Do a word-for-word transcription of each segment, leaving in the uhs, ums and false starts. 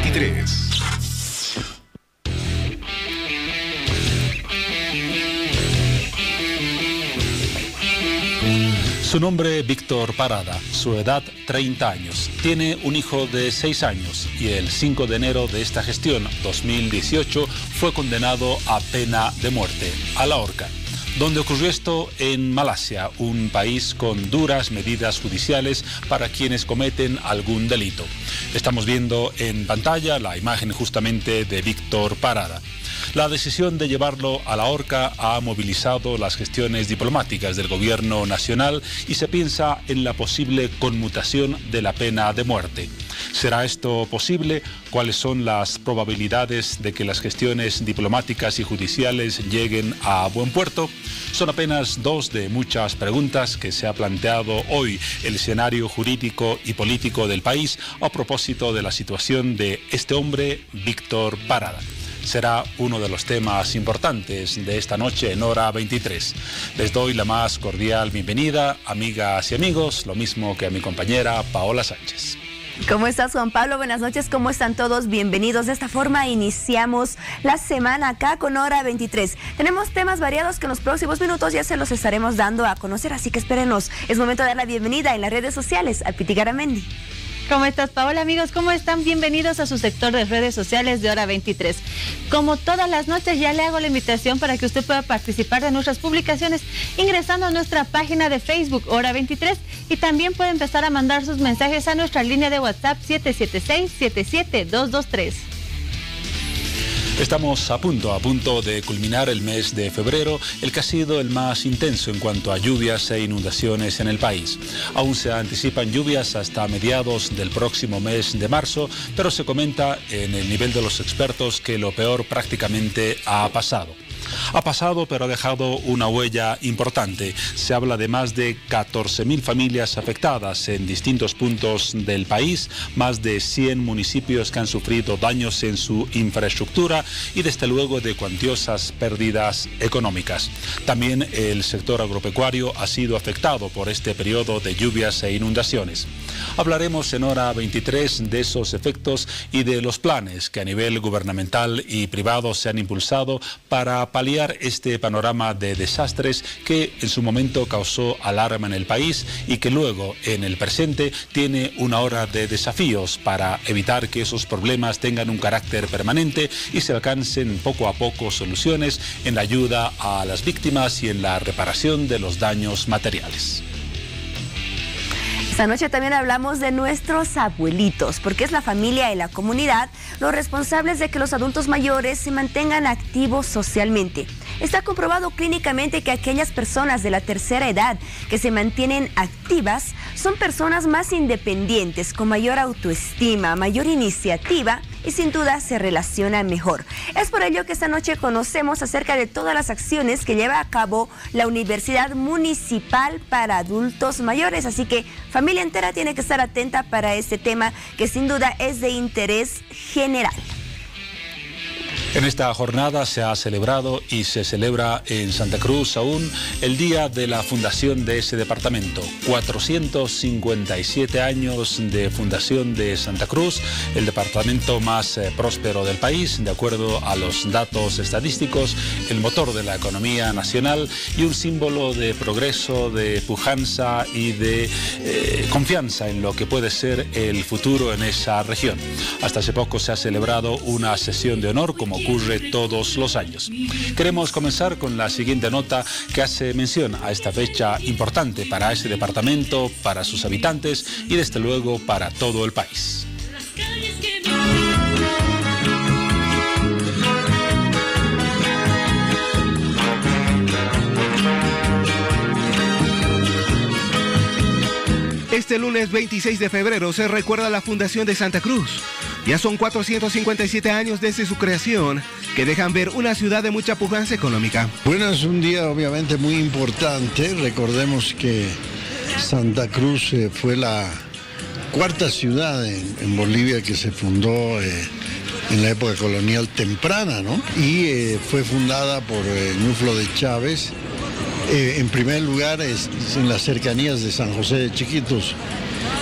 veintitrés. Su nombre, Víctor Parada, su edad, treinta años. Tiene un hijo de seis años y el cinco de enero de esta gestión, dos mil dieciocho, fue condenado a pena de muerte, a la horca. ¿Dónde ocurrió esto? En Malasia, un país con duras medidas judiciales para quienes cometen algún delito. Estamos viendo en pantalla la imagen justamente de Víctor Parada. La decisión de llevarlo a la horca ha movilizado las gestiones diplomáticas del gobierno nacional y se piensa en la posible conmutación de la pena de muerte. ¿Será esto posible? ¿Cuáles son las probabilidades de que las gestiones diplomáticas y judiciales lleguen a buen puerto? Son apenas dos de muchas preguntas que se ha planteado hoy el escenario jurídico y político del país a propósito de la situación de este hombre, Víctor Parada. Será uno de los temas importantes de esta noche en Hora veintitrés. Les doy la más cordial bienvenida, amigas y amigos, lo mismo que a mi compañera Paola Sánchez. ¿Cómo estás, Juan Pablo? Buenas noches, ¿cómo están todos? Bienvenidos. De esta forma iniciamos la semana acá con Hora veintitrés. Tenemos temas variados que en los próximos minutos ya se los estaremos dando a conocer, así que espérenos. Es momento de dar la bienvenida en las redes sociales a Piti Garamendi. ¿Cómo estás, Paola? Amigos, ¿cómo están? Bienvenidos a su sector de redes sociales de Hora veintitrés. Como todas las noches, ya le hago la invitación para que usted pueda participar de nuestras publicaciones ingresando a nuestra página de Facebook, Hora veintitrés, y también puede empezar a mandar sus mensajes a nuestra línea de WhatsApp siete siete seis, siete siete dos dos tres. Estamos a punto, a punto de culminar el mes de febrero, el que ha sido el más intenso en cuanto a lluvias e inundaciones en el país. Aún se anticipan lluvias hasta mediados del próximo mes de marzo, pero se comenta en el nivel de los expertos que lo peor prácticamente ha pasado. Ha pasado, pero ha dejado una huella importante. Se habla de más de catorce mil familias afectadas en distintos puntos del país, más de cien municipios que han sufrido daños en su infraestructura y desde luego de cuantiosas pérdidas económicas. También el sector agropecuario ha sido afectado por este periodo de lluvias e inundaciones. Hablaremos en Hora veintitrés de esos efectos y de los planes que a nivel gubernamental y privado se han impulsado para paliar este panorama de desastres que en su momento causó alarma en el país y que luego en el presente tiene una hora de desafíos para evitar que esos problemas tengan un carácter permanente y se alcancen poco a poco soluciones en la ayuda a las víctimas y en la reparación de los daños materiales. Esta noche también hablamos de nuestros abuelitos, porque es la familia y la comunidad los responsables de que los adultos mayores se mantengan activos socialmente. Está comprobado clínicamente que aquellas personas de la tercera edad que se mantienen activas son personas más independientes, con mayor autoestima, mayor iniciativa y sin duda se relacionan mejor. Es por ello que esta noche conocemos acerca de todas las acciones que lleva a cabo la Universidad Municipal para Adultos Mayores. Así que familia entera tiene que estar atenta para este tema que sin duda es de interés general. En esta jornada se ha celebrado y se celebra en Santa Cruz aún el día de la fundación de ese departamento. cuatrocientos cincuenta y siete años de fundación de Santa Cruz, el departamento más eh, próspero del país, de acuerdo a los datos estadísticos, el motor de la economía nacional y un símbolo de progreso, de pujanza y de eh, confianza en lo que puede ser el futuro en esa región. Hasta hace poco se ha celebrado una sesión de honor como ocurre todos los años. Queremos comenzar con la siguiente nota que hace mención a esta fecha importante para ese departamento, para sus habitantes y desde luego para todo el país. Este lunes veintiséis de febrero se recuerda la fundación de Santa Cruz. Ya son cuatrocientos cincuenta y siete años desde su creación, que dejan ver una ciudad de mucha pujanza económica. Bueno, es un día obviamente muy importante. Recordemos que Santa Cruz eh, fue la cuarta ciudad en, en Bolivia que se fundó eh, en la época colonial temprana, ¿no? Y eh, fue fundada por eh, Ñuflo de Chávez. Eh, en primer lugar, es, en las cercanías de San José de Chiquitos,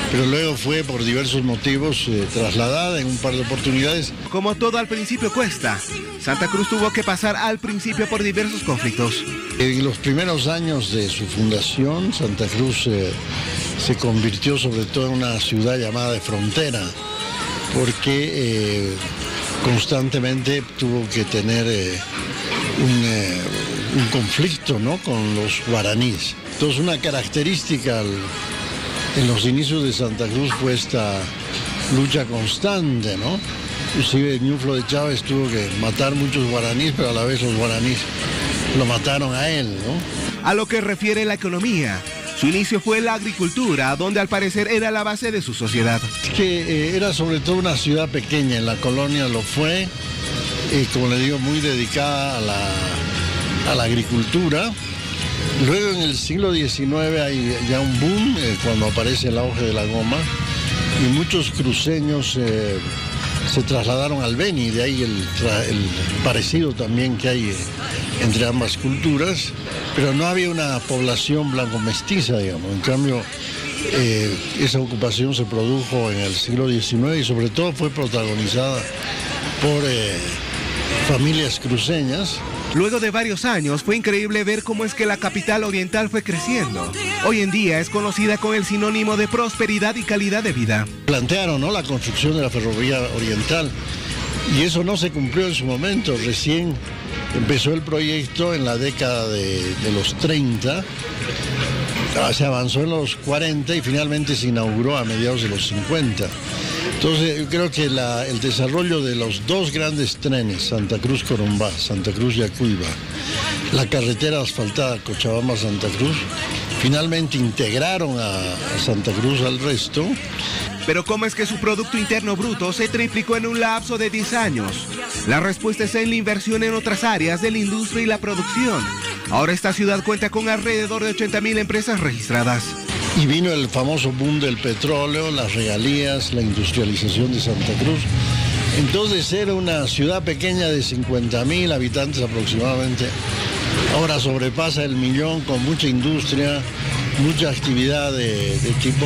pero luego fue por diversos motivos eh, trasladada en un par de oportunidades. Como todo al principio cuesta, Santa Cruz tuvo que pasar al principio por diversos conflictos. En los primeros años de su fundación, Santa Cruz eh, se convirtió sobre todo en una ciudad llamada de frontera, porque eh, constantemente tuvo que tener eh, un, eh, un conflicto, ¿no?, con los guaraníes. Entonces, una característica al, en los inicios de Santa Cruz fue esta lucha constante, ¿no? Inclusive Ñuflo de Chávez tuvo que matar muchos guaraníes, pero a la vez los guaraníes lo mataron a él, ¿no? A lo que refiere la economía, su inicio fue la agricultura, donde al parecer era la base de su sociedad. Es que eh, era sobre todo una ciudad pequeña, en la colonia lo fue, eh, como le digo, muy dedicada a la, a la agricultura. Luego en el siglo diecinueve hay ya un boom, eh, cuando aparece el auge de la goma, y muchos cruceños eh, se trasladaron al Beni, de ahí el, el parecido también que hay eh, entre ambas culturas, pero no había una población blanco-mestiza, digamos. En cambio, eh, esa ocupación se produjo en el siglo diecinueve y sobre todo fue protagonizada por eh, familias cruceñas. Luego de varios años, fue increíble ver cómo es que la capital oriental fue creciendo. Hoy en día es conocida con el sinónimo de prosperidad y calidad de vida. Plantearon, ¿no?, la construcción de la ferrovía oriental y eso no se cumplió en su momento. Recién empezó el proyecto en la década de, de los treinta, se avanzó en los cuarenta y finalmente se inauguró a mediados de los cincuenta. Entonces, yo creo que la, el desarrollo de los dos grandes trenes, Santa Cruz-Corumbá, Santa Cruz-Yacuiba, la carretera asfaltada Cochabamba-Santa Cruz, finalmente integraron a, a Santa Cruz al resto. Pero ¿cómo es que su Producto Interno Bruto se triplicó en un lapso de diez años? La respuesta está en la inversión en otras áreas de la industria y la producción. Ahora esta ciudad cuenta con alrededor de ochenta mil empresas registradas. Y vino el famoso boom del petróleo, las regalías, la industrialización de Santa Cruz. Entonces era una ciudad pequeña de cincuenta mil habitantes aproximadamente. Ahora sobrepasa el millón con mucha industria, mucha actividad de, de tipo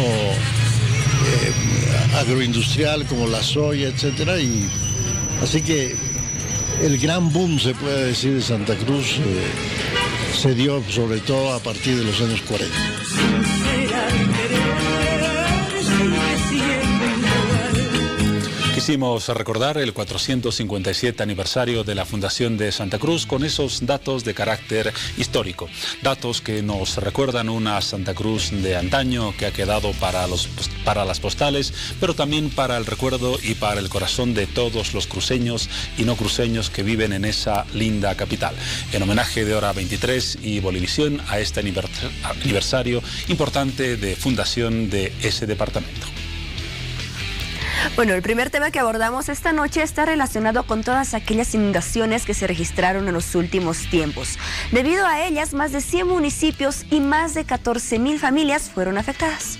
eh, agroindustrial como la soya, etcétera. Y así que el gran boom, se puede decir, de Santa Cruz eh, se dio sobre todo a partir de los años cuarenta. Quisimos recordar el cuatrocientos cincuenta y siete aniversario de la fundación de Santa Cruz con esos datos de carácter histórico, datos que nos recuerdan una Santa Cruz de antaño que ha quedado para, los, para las postales, pero también para el recuerdo y para el corazón de todos los cruceños y no cruceños que viven en esa linda capital. En homenaje de Hora veintitrés y Bolivisión a este aniversario importante de fundación de ese departamento. Bueno, el primer tema que abordamos esta noche está relacionado con todas aquellas inundaciones que se registraron en los últimos tiempos. Debido a ellas, más de cien municipios y más de catorce mil familias fueron afectadas.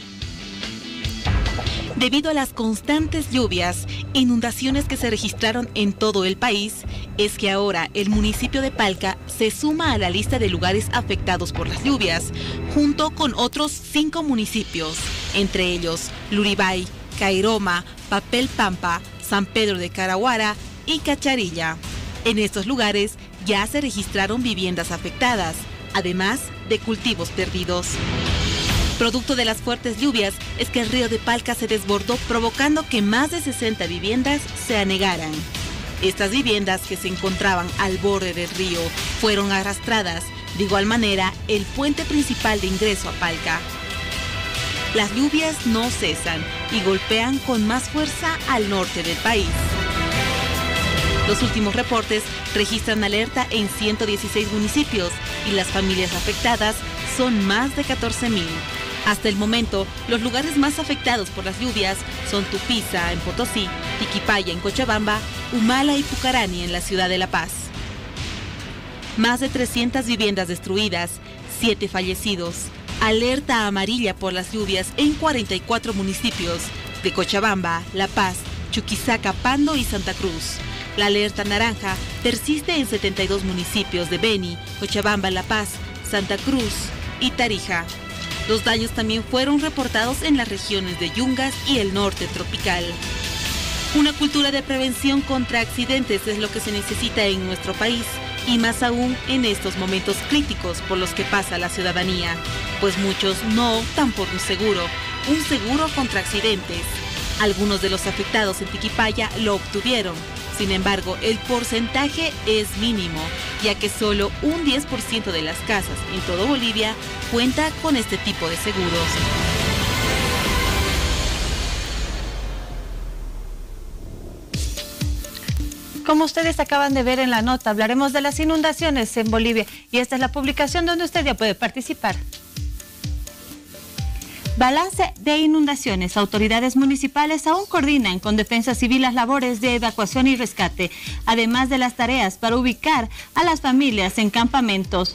Debido a las constantes lluvias, inundaciones que se registraron en todo el país, es que ahora el municipio de Palca se suma a la lista de lugares afectados por las lluvias, junto con otros cinco municipios, entre ellos Luribay, Cairoma, Papel Pampa, San Pedro de Caraguara y Cacharilla. En estos lugares ya se registraron viviendas afectadas, además de cultivos perdidos. Producto de las fuertes lluvias es que el río de Palca se desbordó, provocando que más de sesenta viviendas se anegaran. Estas viviendas, que se encontraban al borde del río, fueron arrastradas. De igual manera, el puente principal de ingreso a Palca. Las lluvias no cesan y golpean con más fuerza al norte del país. Los últimos reportes registran alerta en ciento dieciséis municipios y las familias afectadas son más de catorce mil. Hasta el momento, los lugares más afectados por las lluvias son Tupiza en Potosí, Tiquipaya en Cochabamba, Humala y Pucarani en la ciudad de La Paz. Más de trescientas viviendas destruidas, siete fallecidos. Alerta amarilla por las lluvias en cuarenta y cuatro municipios de Cochabamba, La Paz, Chuquisaca, Pando y Santa Cruz. La alerta naranja persiste en setenta y dos municipios de Beni, Cochabamba, La Paz, Santa Cruz y Tarija. Los daños también fueron reportados en las regiones de Yungas y el norte tropical. Una cultura de prevención contra accidentes es lo que se necesita en nuestro país, y más aún en estos momentos críticos por los que pasa la ciudadanía, pues muchos no optan por un seguro, un seguro contra accidentes. Algunos de los afectados en Tiquipaya lo obtuvieron. Sin embargo, el porcentaje es mínimo, ya que solo un diez por ciento de las casas en todo Bolivia cuenta con este tipo de seguros. Como ustedes acaban de ver en la nota, hablaremos de las inundaciones en Bolivia y esta es la publicación donde usted ya puede participar. Balance de inundaciones. Autoridades municipales aún coordinan con Defensa Civil las labores de evacuación y rescate, además de las tareas para ubicar a las familias en campamentos.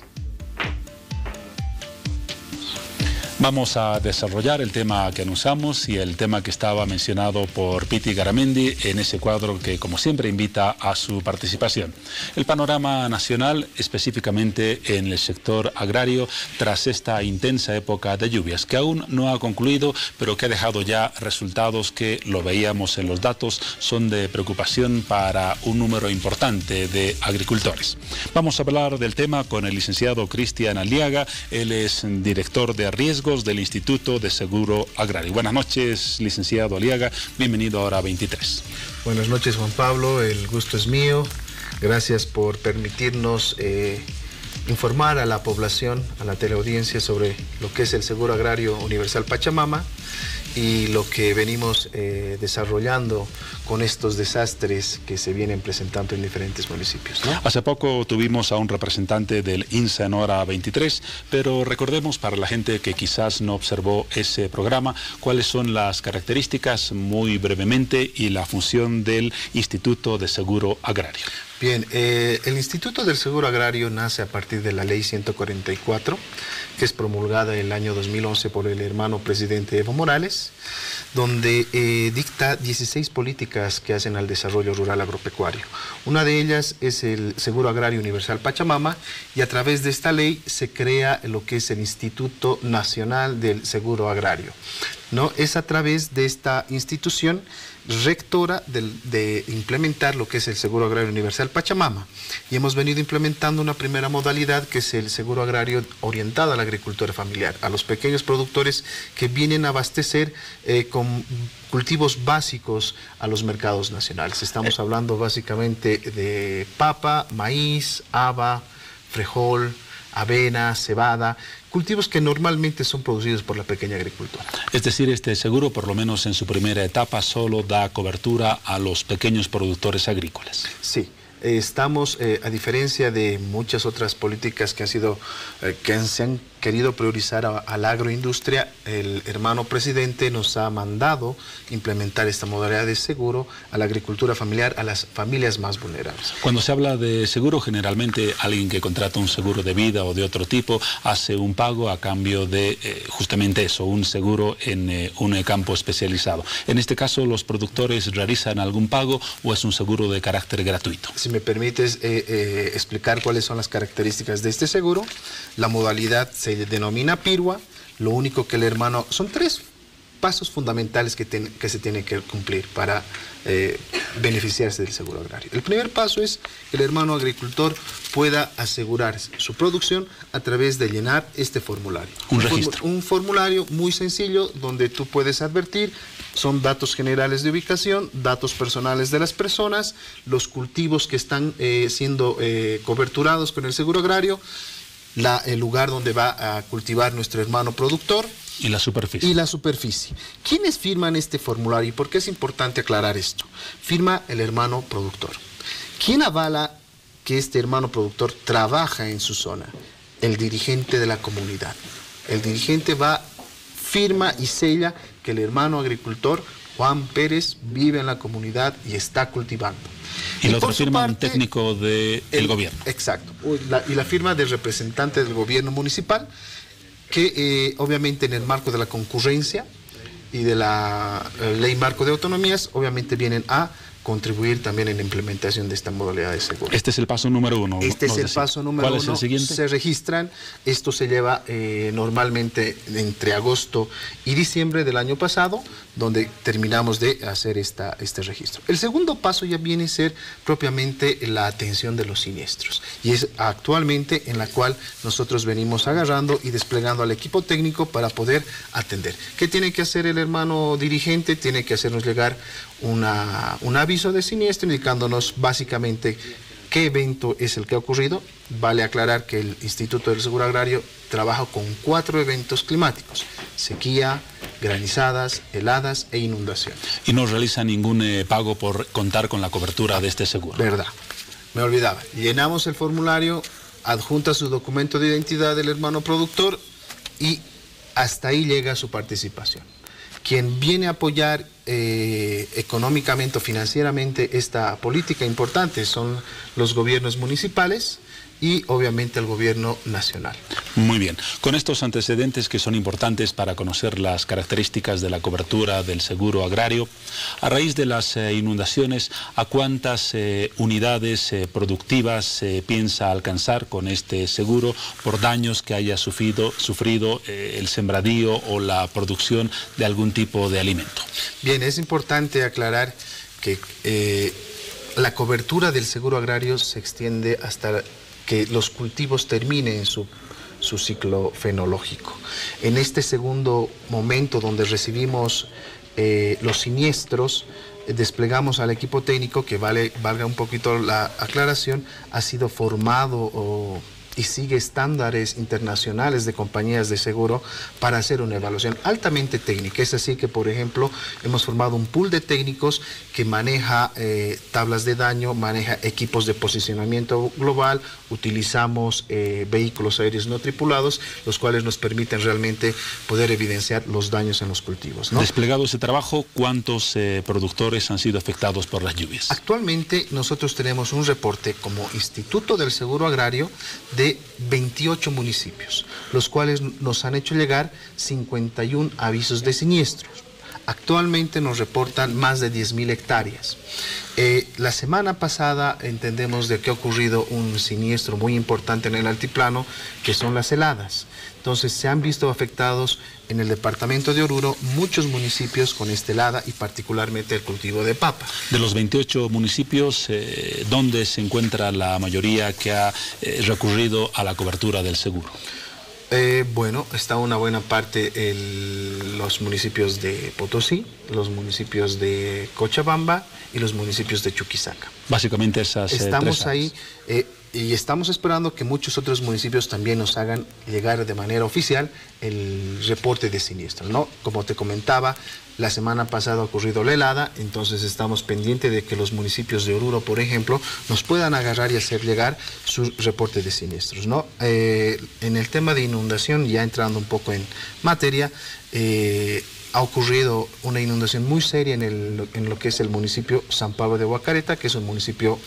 Vamos a desarrollar el tema que anunciamos y el tema que estaba mencionado por Piti Garamendi en ese cuadro que, como siempre, invita a su participación. El panorama nacional, específicamente en el sector agrario, tras esta intensa época de lluvias, que aún no ha concluido, pero que ha dejado ya resultados que, lo veíamos en los datos, son de preocupación para un número importante de agricultores. Vamos a hablar del tema con el licenciado Cristian Aliaga. Él es director de riesgo del Instituto de Seguro Agrario. Buenas noches, licenciado Aliaga. Bienvenido a Hora veintitrés. Buenas noches, Juan Pablo. El gusto es mío. Gracias por permitirnos eh, informar a la población, a la teleaudiencia sobre lo que es el Seguro Agrario Universal Pachamama y lo que venimos eh, desarrollando con estos desastres que se vienen presentando en diferentes municipios, ¿no? Hace poco tuvimos a un representante del INSA en Hora veintitrés, pero recordemos para la gente que quizás no observó ese programa, cuáles son las características muy brevemente y la función del Instituto de Seguro Agrario. Bien, eh, el Instituto del Seguro Agrario nace a partir de la Ley ciento cuarenta y cuatro, que es promulgada en el año dos mil once por el hermano presidente Evo Morales, donde eh, dicta dieciséis políticas que hacen al desarrollo rural agropecuario. Una de ellas es el Seguro Agrario Universal Pachamama y a través de esta ley se crea lo que es el Instituto Nacional del Seguro Agrario, ¿no? Es a través de esta institución rectora de, de implementar lo que es el Seguro Agrario Universal Pachamama, y hemos venido implementando una primera modalidad que es el seguro agrario orientado a la agricultura familiar, a los pequeños productores que vienen a abastecer eh, con cultivos básicos a los mercados nacionales. Estamos hablando básicamente de papa, maíz, haba, frijol, avena, cebada, cultivos que normalmente son producidos por la pequeña agricultura. Es decir, este seguro, por lo menos en su primera etapa, solo da cobertura a los pequeños productores agrícolas. Sí. Estamos, eh, a diferencia de muchas otras políticas que han sido, eh, que han, se han querido priorizar a, a la agroindustria, el hermano presidente nos ha mandado implementar esta modalidad de seguro a la agricultura familiar, a las familias más vulnerables. Cuando se habla de seguro, generalmente alguien que contrata un seguro de vida o de otro tipo hace un pago a cambio de eh, justamente eso, un seguro en eh, un campo especializado. En este caso, ¿los productores realizan algún pago o es un seguro de carácter gratuito? Si me permites eh, eh, explicar cuáles son las características de este seguro. La modalidad se denomina PIRUA. Lo único que el hermano... Son tres pasos fundamentales que, ten, que se tienen que cumplir para eh, beneficiarse del seguro agrario. El primer paso es que el hermano agricultor pueda asegurar su producción a través de llenar este formulario. Un, un registro. Un formulario muy sencillo donde tú puedes advertir, son datos generales de ubicación, datos personales de las personas, los cultivos que están eh, siendo eh, coberturados con el seguro agrario, la, el lugar donde va a cultivar nuestro hermano productor, y la superficie. Y la superficie. ¿Quiénes firman este formulario y por qué es importante aclarar esto? Firma el hermano productor. ¿Quién avala que este hermano productor trabaja en su zona? El dirigente de la comunidad. El dirigente va, firma y sella que el hermano agricultor Juan Pérez vive en la comunidad y está cultivando. Y, y lo otro firma parte, un técnico del de gobierno. Exacto. La, y la firma del representante del gobierno municipal, que eh, obviamente en el marco de la concurrencia y de la eh, ley marco de autonomías, obviamente vienen a contribuir también en la implementación de esta modalidad de seguro. Este es el paso número uno. Este es el decir. paso número ¿Cuál uno. es el siguiente? Se registran, esto se lleva eh, normalmente entre agosto y diciembre del año pasado, donde terminamos de hacer esta, este registro. El segundo paso ya viene a ser propiamente la atención de los siniestros, y es actualmente en la cual nosotros venimos agarrando y desplegando al equipo técnico para poder atender. ¿Qué tiene que hacer el hermano dirigente? Tiene que hacernos llegar una, un aviso de siniestro indicándonos básicamente qué evento es el que ha ocurrido. Vale aclarar que el Instituto del Seguro Agrario trabaja con cuatro eventos climáticos: sequía, granizadas, heladas e inundaciones. Y no realiza ningún eh, pago por contar con la cobertura de este seguro. Verdad, me olvidaba. Llenamos el formulario, adjunta su documento de identidad del hermano productor y hasta ahí llega su participación. Quien viene a apoyar eh, económicamente o financieramente esta política importante son los gobiernos municipales y obviamente el gobierno nacional. Muy bien. Con estos antecedentes que son importantes para conocer las características de la cobertura del seguro agrario, a raíz de las eh, inundaciones, ¿a cuántas eh, unidades eh, productivas se eh, piensa alcanzar con este seguro por daños que haya sufrido, sufrido eh, el sembradío o la producción de algún tipo de alimento? Bien, es importante aclarar que eh, la cobertura del seguro agrario se extiende hasta que los cultivos terminen su, su ciclo fenológico. En este segundo momento donde recibimos eh, los siniestros, eh, desplegamos al equipo técnico que, vale, valga un poquito la aclaración, ha sido formado o y sigue estándares internacionales de compañías de seguro para hacer una evaluación altamente técnica. Es así que, por ejemplo, hemos formado un pool de técnicos que maneja eh, tablas de daño, maneja equipos de posicionamiento global, utilizamos eh, vehículos aéreos no tripulados, los cuales nos permiten realmente poder evidenciar los daños en los cultivos, ¿no? Desplegado ese trabajo, ¿cuántos eh, productores han sido afectados por las lluvias? Actualmente nosotros tenemos un reporte como Instituto del Seguro Agrario de veintiocho municipios, los cuales nos han hecho llegar cincuenta y un avisos de siniestros. Actualmente nos reportan más de diez mil hectáreas. Eh, la semana pasada entendemos de que ha ocurrido un siniestro muy importante en el altiplano, que son las heladas. Entonces se han visto afectados en el departamento de Oruro muchos municipios con esta helada y particularmente el cultivo de papa. De los veintiocho municipios, eh, ¿dónde se encuentra la mayoría que ha eh, recurrido a la cobertura del seguro? Eh, bueno, está una buena parte en los municipios de Potosí, los municipios de Cochabamba y los municipios de Chuquisaca. Básicamente esas eh, Estamos tres ahí eh, y estamos esperando que muchos otros municipios también nos hagan llegar de manera oficial el reporte de siniestro, ¿no? Como te comentaba, la semana pasada ha ocurrido la helada, entonces estamos pendientes de que los municipios de Oruro, por ejemplo, nos puedan agarrar y hacer llegar su reporte de siniestros, ¿no? Eh, en el tema de inundación, ya entrando un poco en materia, eh, ha ocurrido una inundación muy seria en, el, en lo que es el municipio San Pablo de Huacareta, que es un municipio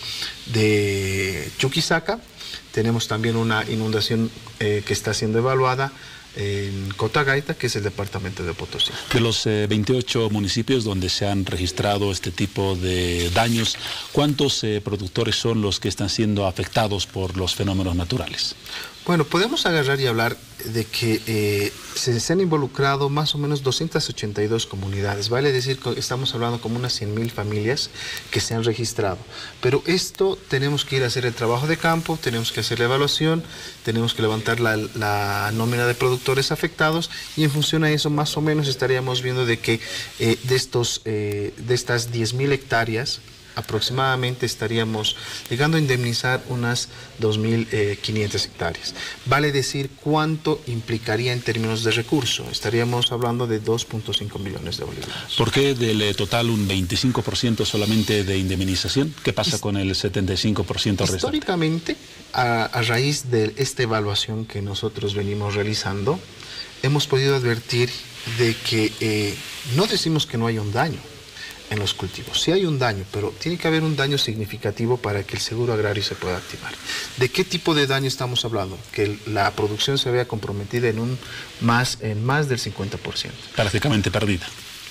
de Chuquisaca. Tenemos también una inundación eh, que está siendo evaluada en Cotagaita, que es el departamento de Potosí. De los eh, veintiocho municipios donde se han registrado este tipo de daños, ¿cuántos eh, productores son los que están siendo afectados por los fenómenos naturales? Bueno, podemos agarrar y hablar de que eh, se, se han involucrado más o menos doscientas ochenta y dos comunidades, vale decir que estamos hablando como unas cien mil familias que se han registrado, pero esto tenemos que ir a hacer el trabajo de campo, tenemos que hacer la evaluación, tenemos que levantar la, la nómina de productores afectados y en función a eso más o menos estaríamos viendo de que eh, de, estos, eh, de estas diez mil hectáreas aproximadamente estaríamos llegando a indemnizar unas dos mil quinientas hectáreas. Vale decir cuánto implicaría en términos de recurso. Estaríamos hablando de dos punto cinco millones de bolivianos. ¿Por qué del eh, total un veinticinco por ciento solamente de indemnización? ¿Qué pasa con el setenta y cinco por ciento restante? Históricamente, a, a raíz de esta evaluación que nosotros venimos realizando, hemos podido advertir de que eh, no decimos que no hay un daño en los cultivos. Sí hay un daño, pero tiene que haber un daño significativo para que el seguro agrario se pueda activar. ¿De qué tipo de daño estamos hablando? Que la producción se vea comprometida en, un más, en más del cincuenta por ciento. Prácticamente perdida.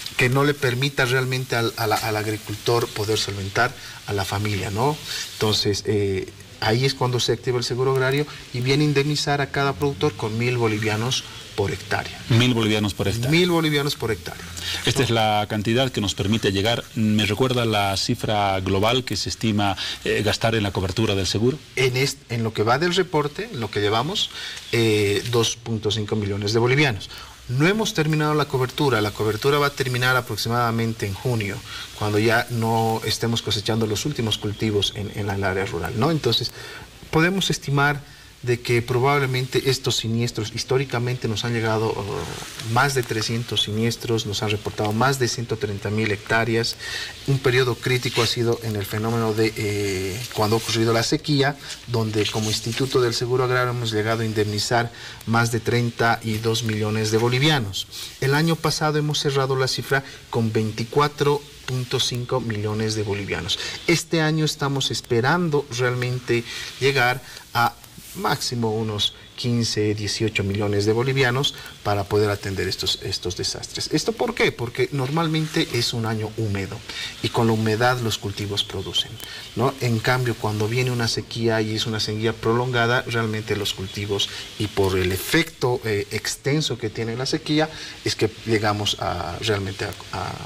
que no le permita realmente al, al, al agricultor poder solventar a la familia, ¿no? Entonces, eh, ahí es cuando se activa el seguro agrario y viene a indemnizar a cada productor con mil bolivianos por hectárea. Mil bolivianos por hectárea. Mil bolivianos por hectárea. Esta ¿no? es la cantidad que nos permite llegar. ¿Me recuerda la cifra global que se estima eh, gastar en la cobertura del seguro? En, este, en lo que va del reporte, en lo que llevamos, eh, dos punto cinco millones de bolivianos. No hemos terminado la cobertura, la cobertura va a terminar aproximadamente en junio, cuando ya no estemos cosechando los últimos cultivos en, en el área rural, ¿no? Entonces, podemos estimar de que probablemente estos siniestros, históricamente nos han llegado uh, más de trescientos siniestros, nos han reportado más de ciento treinta mil hectáreas. Un periodo crítico ha sido en el fenómeno de eh, cuando ha ocurrido la sequía, donde como Instituto del Seguro Agrario hemos llegado a indemnizar más de treinta y dos millones de bolivianos. El año pasado hemos cerrado la cifra con veinticuatro punto cinco millones de bolivianos. Este año estamos esperando realmente llegar a máximo unos quince, dieciocho millones de bolivianos para poder atender estos, estos desastres. ¿Esto por qué? Porque normalmente es un año húmedo y con la humedad los cultivos producen, ¿no? En cambio, cuando viene una sequía y es una sequía prolongada, realmente los cultivos, y por el efecto eh, extenso que tiene la sequía, es que llegamos a realmente a,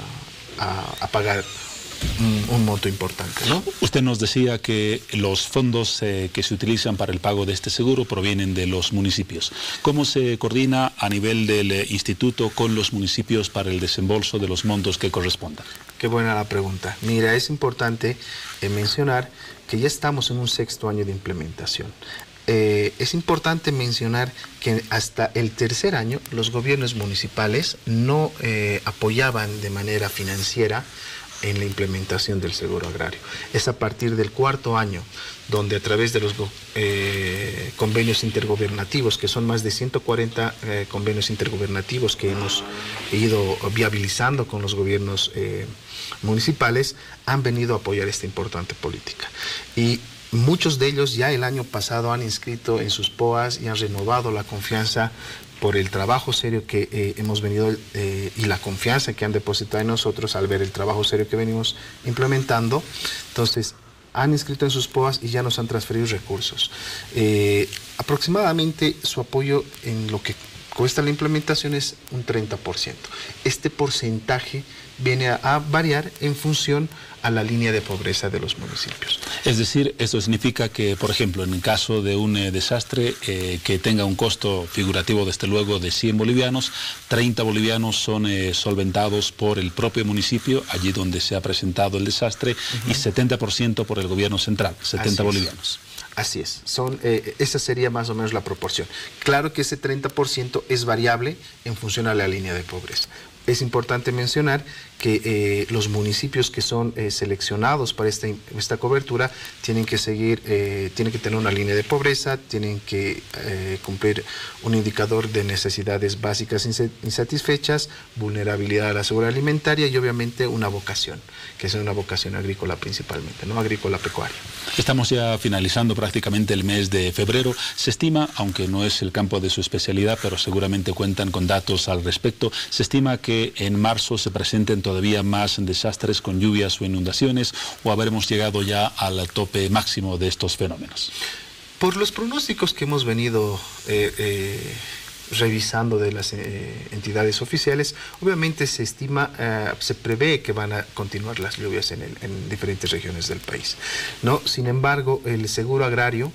a, a, a pagar Un, un monto importante, ¿no? Usted nos decía que los fondos eh, que se utilizan para el pago de este seguro provienen de los municipios. ¿Cómo se coordina a nivel del eh, instituto con los municipios para el desembolso de los montos que correspondan? Qué buena la pregunta. Mira, es importante eh, mencionar que ya estamos en un sexto año de implementación. Eh, es importante mencionar que hasta el tercer año los gobiernos municipales no eh, apoyaban de manera financiera en la implementación del seguro agrario. Es a partir del cuarto año donde a través de los eh, convenios intergobernativos, que son más de ciento cuarenta eh, convenios intergobernativos que hemos ido viabilizando con los gobiernos eh, municipales, han venido a apoyar esta importante política. Y muchos de ellos ya el año pasado han inscrito en sus P O As y han renovado la confianza por el trabajo serio que eh, hemos venido eh, y la confianza que han depositado en nosotros al ver el trabajo serio que venimos implementando. Entonces, han inscrito en sus P O As y ya nos han transferido recursos. Eh, aproximadamente su apoyo en lo que cuesta la implementación es un treinta por ciento. Este porcentaje viene a, a variar en función a la línea de pobreza de los municipios. Es decir, esto significa que, por ejemplo, en el caso de un eh, desastre eh, que tenga un costo figurativo, desde luego, de cien bolivianos, treinta bolivianos son eh, solventados por el propio municipio, allí donde se ha presentado el desastre, uh-huh. y setenta por ciento por el gobierno central, setenta bolivianos. Así es, son, eh, esa sería más o menos la proporción. Claro que ese treinta por ciento es variable en función a la línea de pobreza. Es importante mencionar que eh, los municipios que son eh, seleccionados para esta, esta cobertura tienen que seguir, eh, tienen que tener una línea de pobreza, tienen que eh, cumplir un indicador de necesidades básicas insatisfechas, vulnerabilidad a la seguridad alimentaria y obviamente una vocación, que es una vocación agrícola principalmente, ¿no? Agrícola pecuaria. Estamos ya finalizando prácticamente el mes de febrero. Se estima, aunque no es el campo de su especialidad, pero seguramente cuentan con datos al respecto, se estima que en marzo se presenten todavía más desastres con lluvias o inundaciones, o habremos llegado ya al tope máximo de estos fenómenos. Por los pronósticos que hemos venido eh, eh, revisando de las eh, entidades oficiales, obviamente se estima, eh, se prevé que van a continuar las lluvias en, el, en diferentes regiones del país, ¿no? Sin embargo, el seguro agrario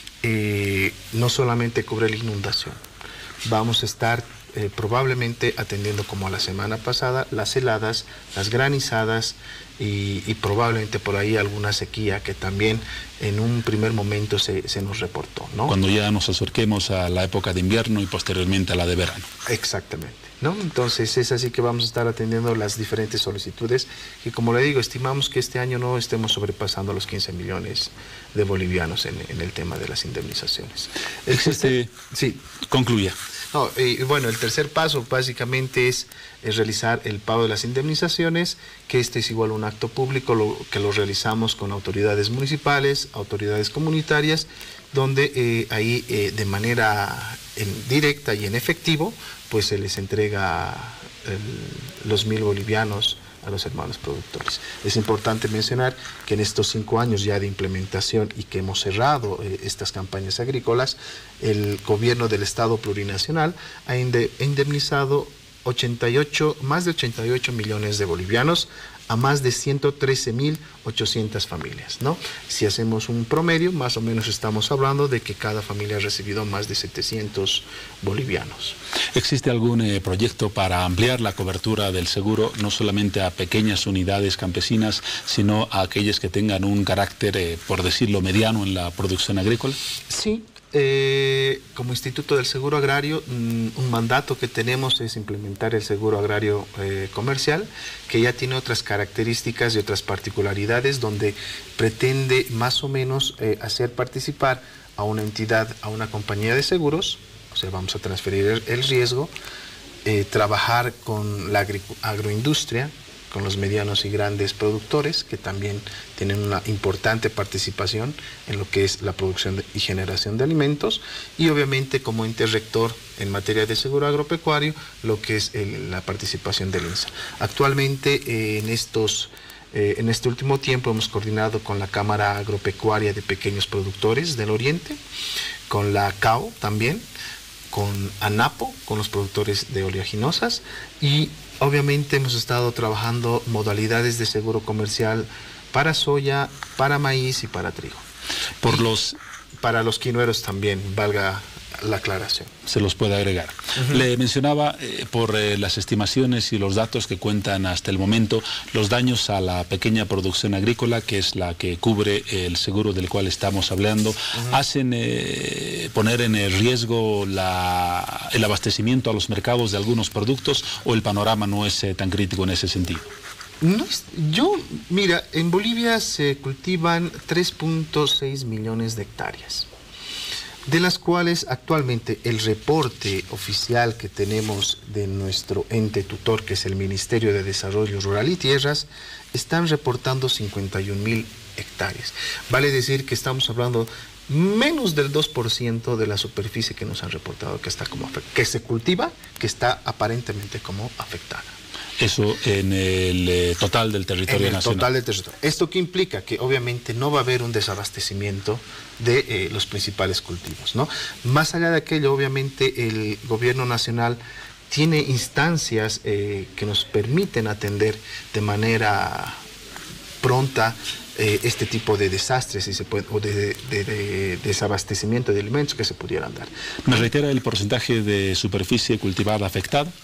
eh, no solamente cubre la inundación, vamos a estar Eh, probablemente atendiendo, como la semana pasada, las heladas, las granizadas y, y probablemente por ahí alguna sequía que también en un primer momento se, se nos reportó, ¿no? Cuando ya nos acerquemos a la época de invierno y posteriormente a la de verano. Exactamente, ¿no? Entonces es así que vamos a estar atendiendo las diferentes solicitudes y, como le digo, estimamos que este año no estemos sobrepasando los quince millones de bolivianos en, en el tema de las indemnizaciones. Existe... Sí. Concluya. No, y bueno, el tercer paso básicamente es, es realizar el pago de las indemnizaciones, que este es igual un acto público lo, que lo realizamos con autoridades municipales, autoridades comunitarias, donde eh, ahí eh, de manera en directa y en efectivo, pues se les entrega el, los mil bolivianos a los hermanos productores. Es importante mencionar que en estos cinco años ya de implementación y que hemos cerrado eh, estas campañas agrícolas, el gobierno del Estado plurinacional ha indemnizado ochenta y ocho, más de ochenta y ocho millones de bolivianos a más de ciento trece mil ochocientas familias, ¿no? Si hacemos un promedio, más o menos estamos hablando de que cada familia ha recibido más de setecientos bolivianos. ¿Existe algún eh, proyecto para ampliar la cobertura del seguro, no solamente a pequeñas unidades campesinas, sino a aquellas que tengan un carácter, eh, por decirlo, mediano en la producción agrícola? Sí. Eh, como Instituto del Seguro Agrario, mm, un mandato que tenemos es implementar el seguro agrario eh, comercial, que ya tiene otras características y otras particularidades, donde pretende más o menos eh, hacer participar a una entidad, a una compañía de seguros, o sea, vamos a transferir el, el riesgo, eh, trabajar con la agri agroindustria, con los medianos y grandes productores, que también tienen una importante participación en lo que es la producción de, y generación de alimentos, y obviamente como ente rector en materia de seguro agropecuario, lo que es el, la participación del INSA. Actualmente eh, en, estos, eh, en este último tiempo hemos coordinado con la Cámara Agropecuaria de Pequeños Productores del Oriente, con la C A O también, con ANAPO, con los productores de oleaginosas, y obviamente hemos estado trabajando modalidades de seguro comercial para soya, para maíz y para trigo. Por los... Para los quinueros también, valga la aclaración. Se los puede agregar. Uh-huh. Le mencionaba eh, por eh, las estimaciones y los datos que cuentan hasta el momento, los daños a la pequeña producción agrícola, que es la que cubre el seguro del cual estamos hablando, uh-huh. hacen eh, poner en el riesgo la, el abastecimiento a los mercados de algunos productos, o el panorama no es eh, tan crítico en ese sentido. No es, yo, mira, en Bolivia se cultivan tres punto seis millones de hectáreas, de las cuales actualmente el reporte oficial que tenemos de nuestro ente tutor, que es el Ministerio de Desarrollo Rural y Tierras, están reportando cincuenta y un mil hectáreas. Vale decir que estamos hablando menos del dos por ciento de la superficie que nos han reportado que está como que se cultiva, que está aparentemente como afectada. Eso en el eh, total del territorio en el nacional. Total del territorio. ¿Esto qué implica? Que obviamente no va a haber un desabastecimiento de eh, los principales cultivos, ¿no? Más allá de aquello, obviamente el gobierno nacional tiene instancias eh, que nos permiten atender de manera pronta eh, este tipo de desastres, si se puede, o de, de, de, de desabastecimiento de alimentos que se pudieran dar. ¿Me reitera el porcentaje de superficie cultivada afectada?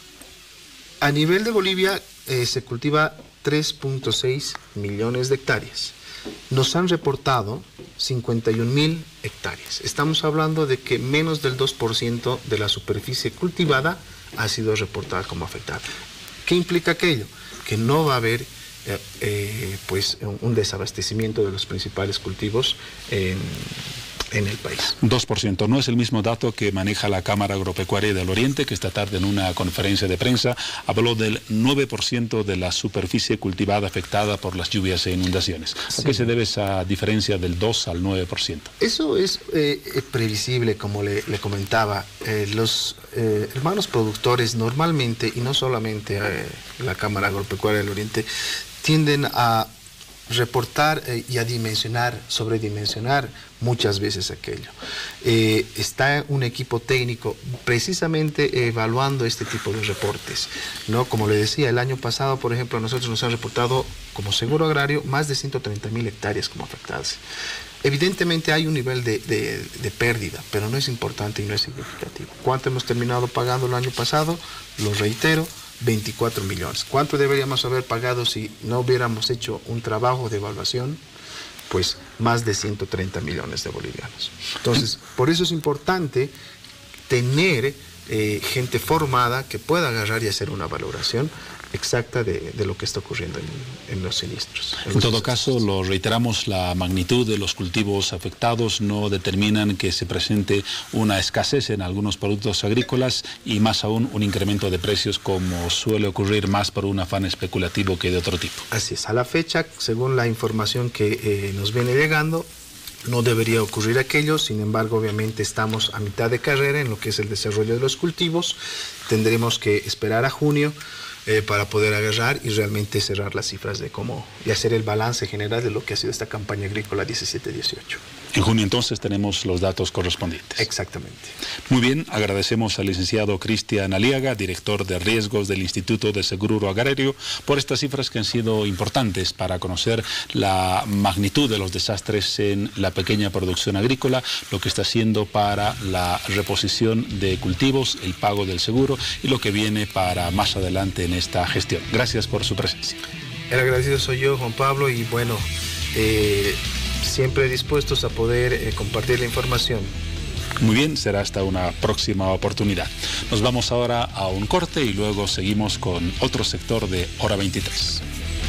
A nivel de Bolivia eh, se cultiva tres punto seis millones de hectáreas. Nos han reportado cincuenta y un mil hectáreas. Estamos hablando de que menos del dos por ciento de la superficie cultivada ha sido reportada como afectada. ¿Qué implica aquello? Que no va a haber eh, eh, pues, un, un desabastecimiento de los principales cultivos en... en el país. dos por ciento. No es el mismo dato que maneja la Cámara Agropecuaria del Oriente, que esta tarde en una conferencia de prensa habló del nueve por ciento de la superficie cultivada afectada por las lluvias e inundaciones. ¿A sí. qué se debe esa diferencia del dos al nueve por ciento? Eso es eh, previsible, como le, le comentaba. Eh, los eh, hermanos productores normalmente, y no solamente eh, la Cámara Agropecuaria del Oriente, tienden a reportar eh, y a dimensionar, sobredimensionar muchas veces aquello. Eh, está un equipo técnico precisamente evaluando este tipo de reportes, ¿no? Como le decía, el año pasado, por ejemplo, a nosotros nos han reportado como seguro agrario más de ciento treinta mil hectáreas como afectadas. Evidentemente hay un nivel de, de, de pérdida, pero no es importante y no es significativo. ¿Cuánto hemos terminado pagando el año pasado? Lo reitero, veinticuatro millones. ¿Cuánto deberíamos haber pagado si no hubiéramos hecho un trabajo de evaluación? Pues más de ciento treinta millones de bolivianos. Entonces, por eso es importante tener eh, gente formada que pueda agarrar y hacer una valoración exacta de, de lo que está ocurriendo en, en los siniestros. En, en los todo desastres. caso, lo reiteramos, la magnitud de los cultivos afectados no determinan que se presente una escasez en algunos productos agrícolas y más aún un incremento de precios, como suele ocurrir más por un afán especulativo que de otro tipo. Así es, a la fecha, según la información que eh, nos viene llegando, no debería ocurrir aquello. Sin embargo, obviamente estamos a mitad de carrera en lo que es el desarrollo de los cultivos. Tendremos que esperar a junio eh, para poder agarrar y realmente cerrar las cifras de cómo y hacer el balance general de lo que ha sido esta campaña agrícola diecisiete dieciocho. En junio entonces tenemos los datos correspondientes. Exactamente. Muy bien, agradecemos al licenciado Cristian Aliaga, director de riesgos del Instituto de Seguro Agrario, por estas cifras que han sido importantes para conocer la magnitud de los desastres en la pequeña producción agrícola, lo que está haciendo para la reposición de cultivos, el pago del seguro y lo que viene para más adelante en esta gestión. Gracias por su presencia. El agradecido soy yo, Juan Pablo, y bueno, eh, siempre dispuestos a poder eh, compartir la información. Muy bien, será hasta una próxima oportunidad. Nos vamos ahora a un corte y luego seguimos con otro sector de Hora veintitrés.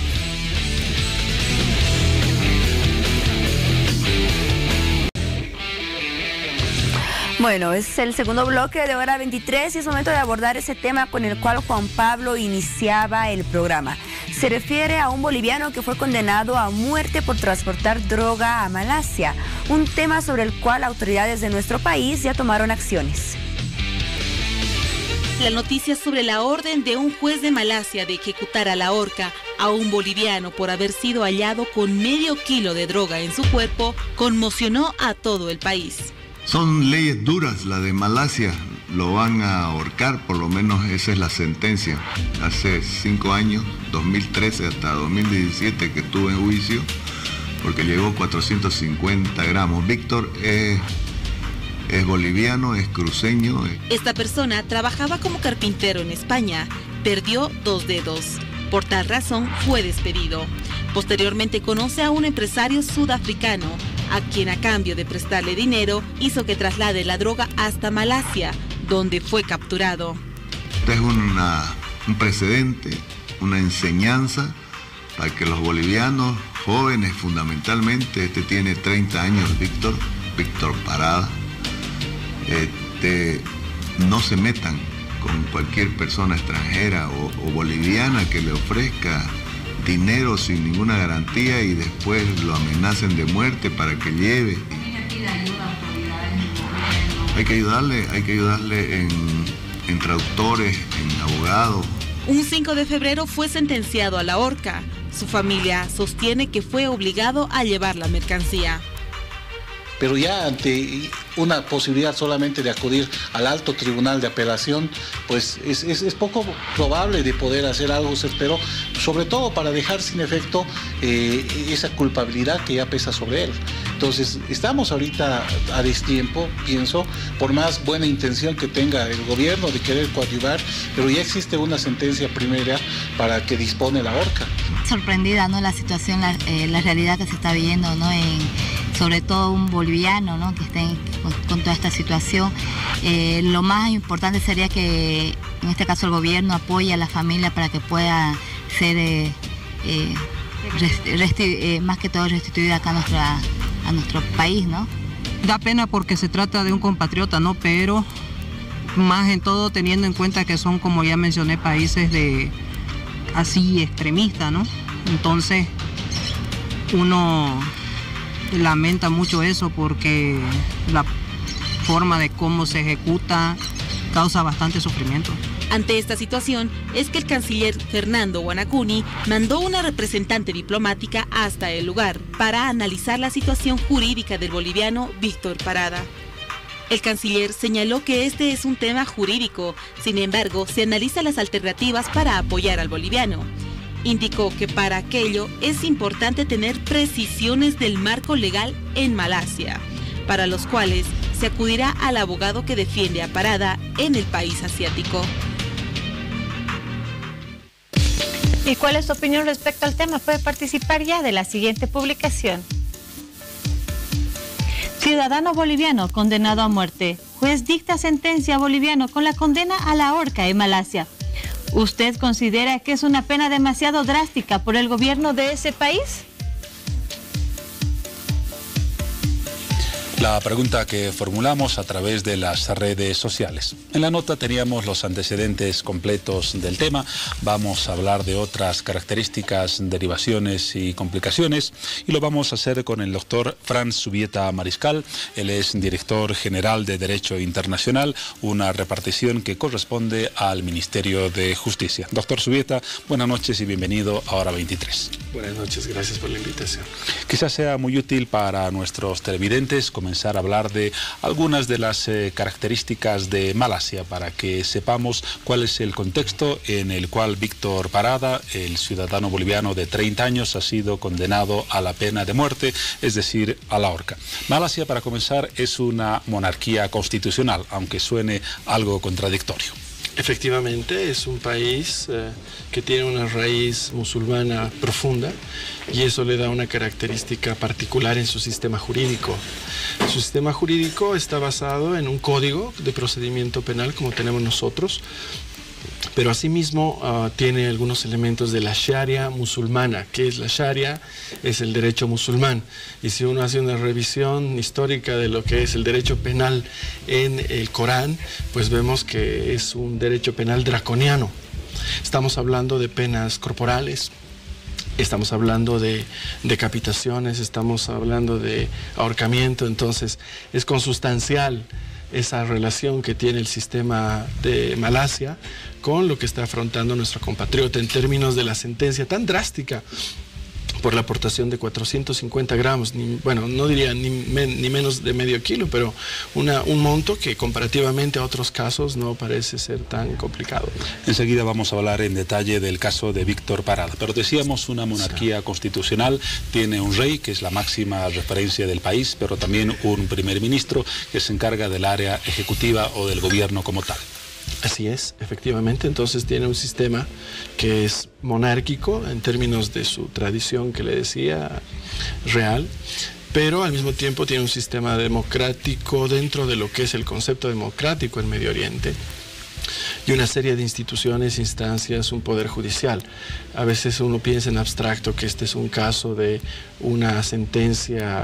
Bueno, es el segundo bloque de Hora veintitrés y es momento de abordar ese tema con el cual Juan Pablo iniciaba el programa. Se refiere a un boliviano que fue condenado a muerte por transportar droga a Malasia, un tema sobre el cual autoridades de nuestro país ya tomaron acciones. La noticia sobre la orden de un juez de Malasia de ejecutar a la horca a un boliviano por haber sido hallado con medio kilo de droga en su cuerpo conmocionó a todo el país. Son leyes duras, la de Malasia, lo van a ahorcar, por lo menos esa es la sentencia. Hace cinco años, dos mil trece hasta dos mil diecisiete, que estuve en juicio, porque llegó cuatrocientos cincuenta gramos. Víctor es, es boliviano, es cruceño. Esta persona trabajaba como carpintero en España, perdió dos dedos. Por tal razón fue despedido. Posteriormente conoce a un empresario sudafricano, a quien a cambio de prestarle dinero hizo que traslade la droga hasta Malasia, donde fue capturado. Este es una, un precedente, una enseñanza para que los bolivianos jóvenes fundamentalmente, este tiene treinta años, Víctor, Víctor Parada, este, no se metan con cualquier persona extranjera o, o boliviana que le ofrezca dinero sin ninguna garantía y después lo amenacen de muerte para que lleve. Hay que ayudarle, hay que ayudarle en, en traductores, en abogados. Un cinco de febrero fue sentenciado a la horca. Su familia sostiene que fue obligado a llevar la mercancía. Pero ya ante una posibilidad solamente de acudir al alto tribunal de apelación, pues es, es, es poco probable de poder hacer algo, se esperó, sobre todo para dejar sin efecto eh, esa culpabilidad que ya pesa sobre él. Entonces, estamos ahorita a destiempo, pienso, por más buena intención que tenga el gobierno de querer coadyuvar, pero ya existe una sentencia primera para que dispone la horca. Sorprendida, ¿no? La situación, la, eh, la realidad que se está viviendo, ¿no? En, sobre todo un boliviano, ¿no? Que esté con, con toda esta situación. Eh, lo más importante sería que, en este caso, el gobierno apoye a la familia para que pueda ser, eh, eh, resti resti eh, más que todo, restituida acá a, nuestra, a nuestro país, ¿no? Da pena porque se trata de un compatriota, ¿no? Pero más en todo teniendo en cuenta que son, como ya mencioné, países de así extremistas, ¿no? Entonces, uno lamenta mucho eso porque la forma de cómo se ejecuta causa bastante sufrimiento. Ante esta situación es que el canciller Fernando Guanacuni mandó una representante diplomática hasta el lugar para analizar la situación jurídica del boliviano Víctor Parada. El canciller señaló que este es un tema jurídico, sin embargo, se analizan las alternativas para apoyar al boliviano. Indicó que para aquello es importante tener precisiones del marco legal en Malasia, para los cuales se acudirá al abogado que defiende a Parada en el país asiático. ¿Y cuál es su opinión respecto al tema? Puede participar ya de la siguiente publicación. Ciudadano boliviano condenado a muerte. Juez dicta sentencia a boliviano con la condena a la horca en Malasia. ¿Usted considera que es una pena demasiado drástica por el gobierno de ese país? La pregunta que formulamos a través de las redes sociales. En la nota teníamos los antecedentes completos del tema. Vamos a hablar de otras características, derivaciones y complicaciones. Y lo vamos a hacer con el doctor Franz Zubieta Mariscal. Él es director general de Derecho Internacional, una repartición que corresponde al Ministerio de Justicia. Doctor Zubieta, buenas noches y bienvenido a Hora veintitrés. Buenas noches, gracias por la invitación. Quizás sea muy útil para nuestros televidentes comenzar a hablar de algunas de las eh, características de Malasia para que sepamos cuál es el contexto en el cual Víctor Parada, el ciudadano boliviano de treinta años, ha sido condenado a la pena de muerte, es decir, a la horca. Malasia, para comenzar, es una monarquía constitucional, aunque suene algo contradictorio. Efectivamente, es un país eh, que tiene una raíz musulmana profunda y eso le da una característica particular en su sistema jurídico. Su sistema jurídico está basado en un código de procedimiento penal como tenemos nosotros, pero asimismo uh, tiene algunos elementos de la Sharia musulmana. ¿Qué es la Sharia? Es el derecho musulmán. Y si uno hace una revisión histórica de lo que es el derecho penal en el Corán, pues vemos que es un derecho penal draconiano. Estamos hablando de penas corporales, estamos hablando de decapitaciones, estamos hablando de ahorcamiento, entonces es consustancial esa relación que tiene el sistema de Malasia con lo que está afrontando nuestro compatriota en términos de la sentencia tan drástica por la aportación de cuatrocientos cincuenta gramos, ni, bueno, no diría ni, men, ni menos de medio kilo, pero una, un monto que comparativamente a otros casos no parece ser tan complicado. Enseguida vamos a hablar en detalle del caso de Víctor Parada, pero decíamos una monarquía sí. constitucional, tiene un rey que es la máxima referencia del país, pero también un primer ministro que se encarga del área ejecutiva o del gobierno como tal. Así es, efectivamente, entonces tiene un sistema que es monárquico en términos de su tradición que le decía real, pero al mismo tiempo tiene un sistema democrático dentro de lo que es el concepto democrático en Medio Oriente y una serie de instituciones, instancias, un poder judicial. A veces uno piensa en abstracto que este es un caso de una sentencia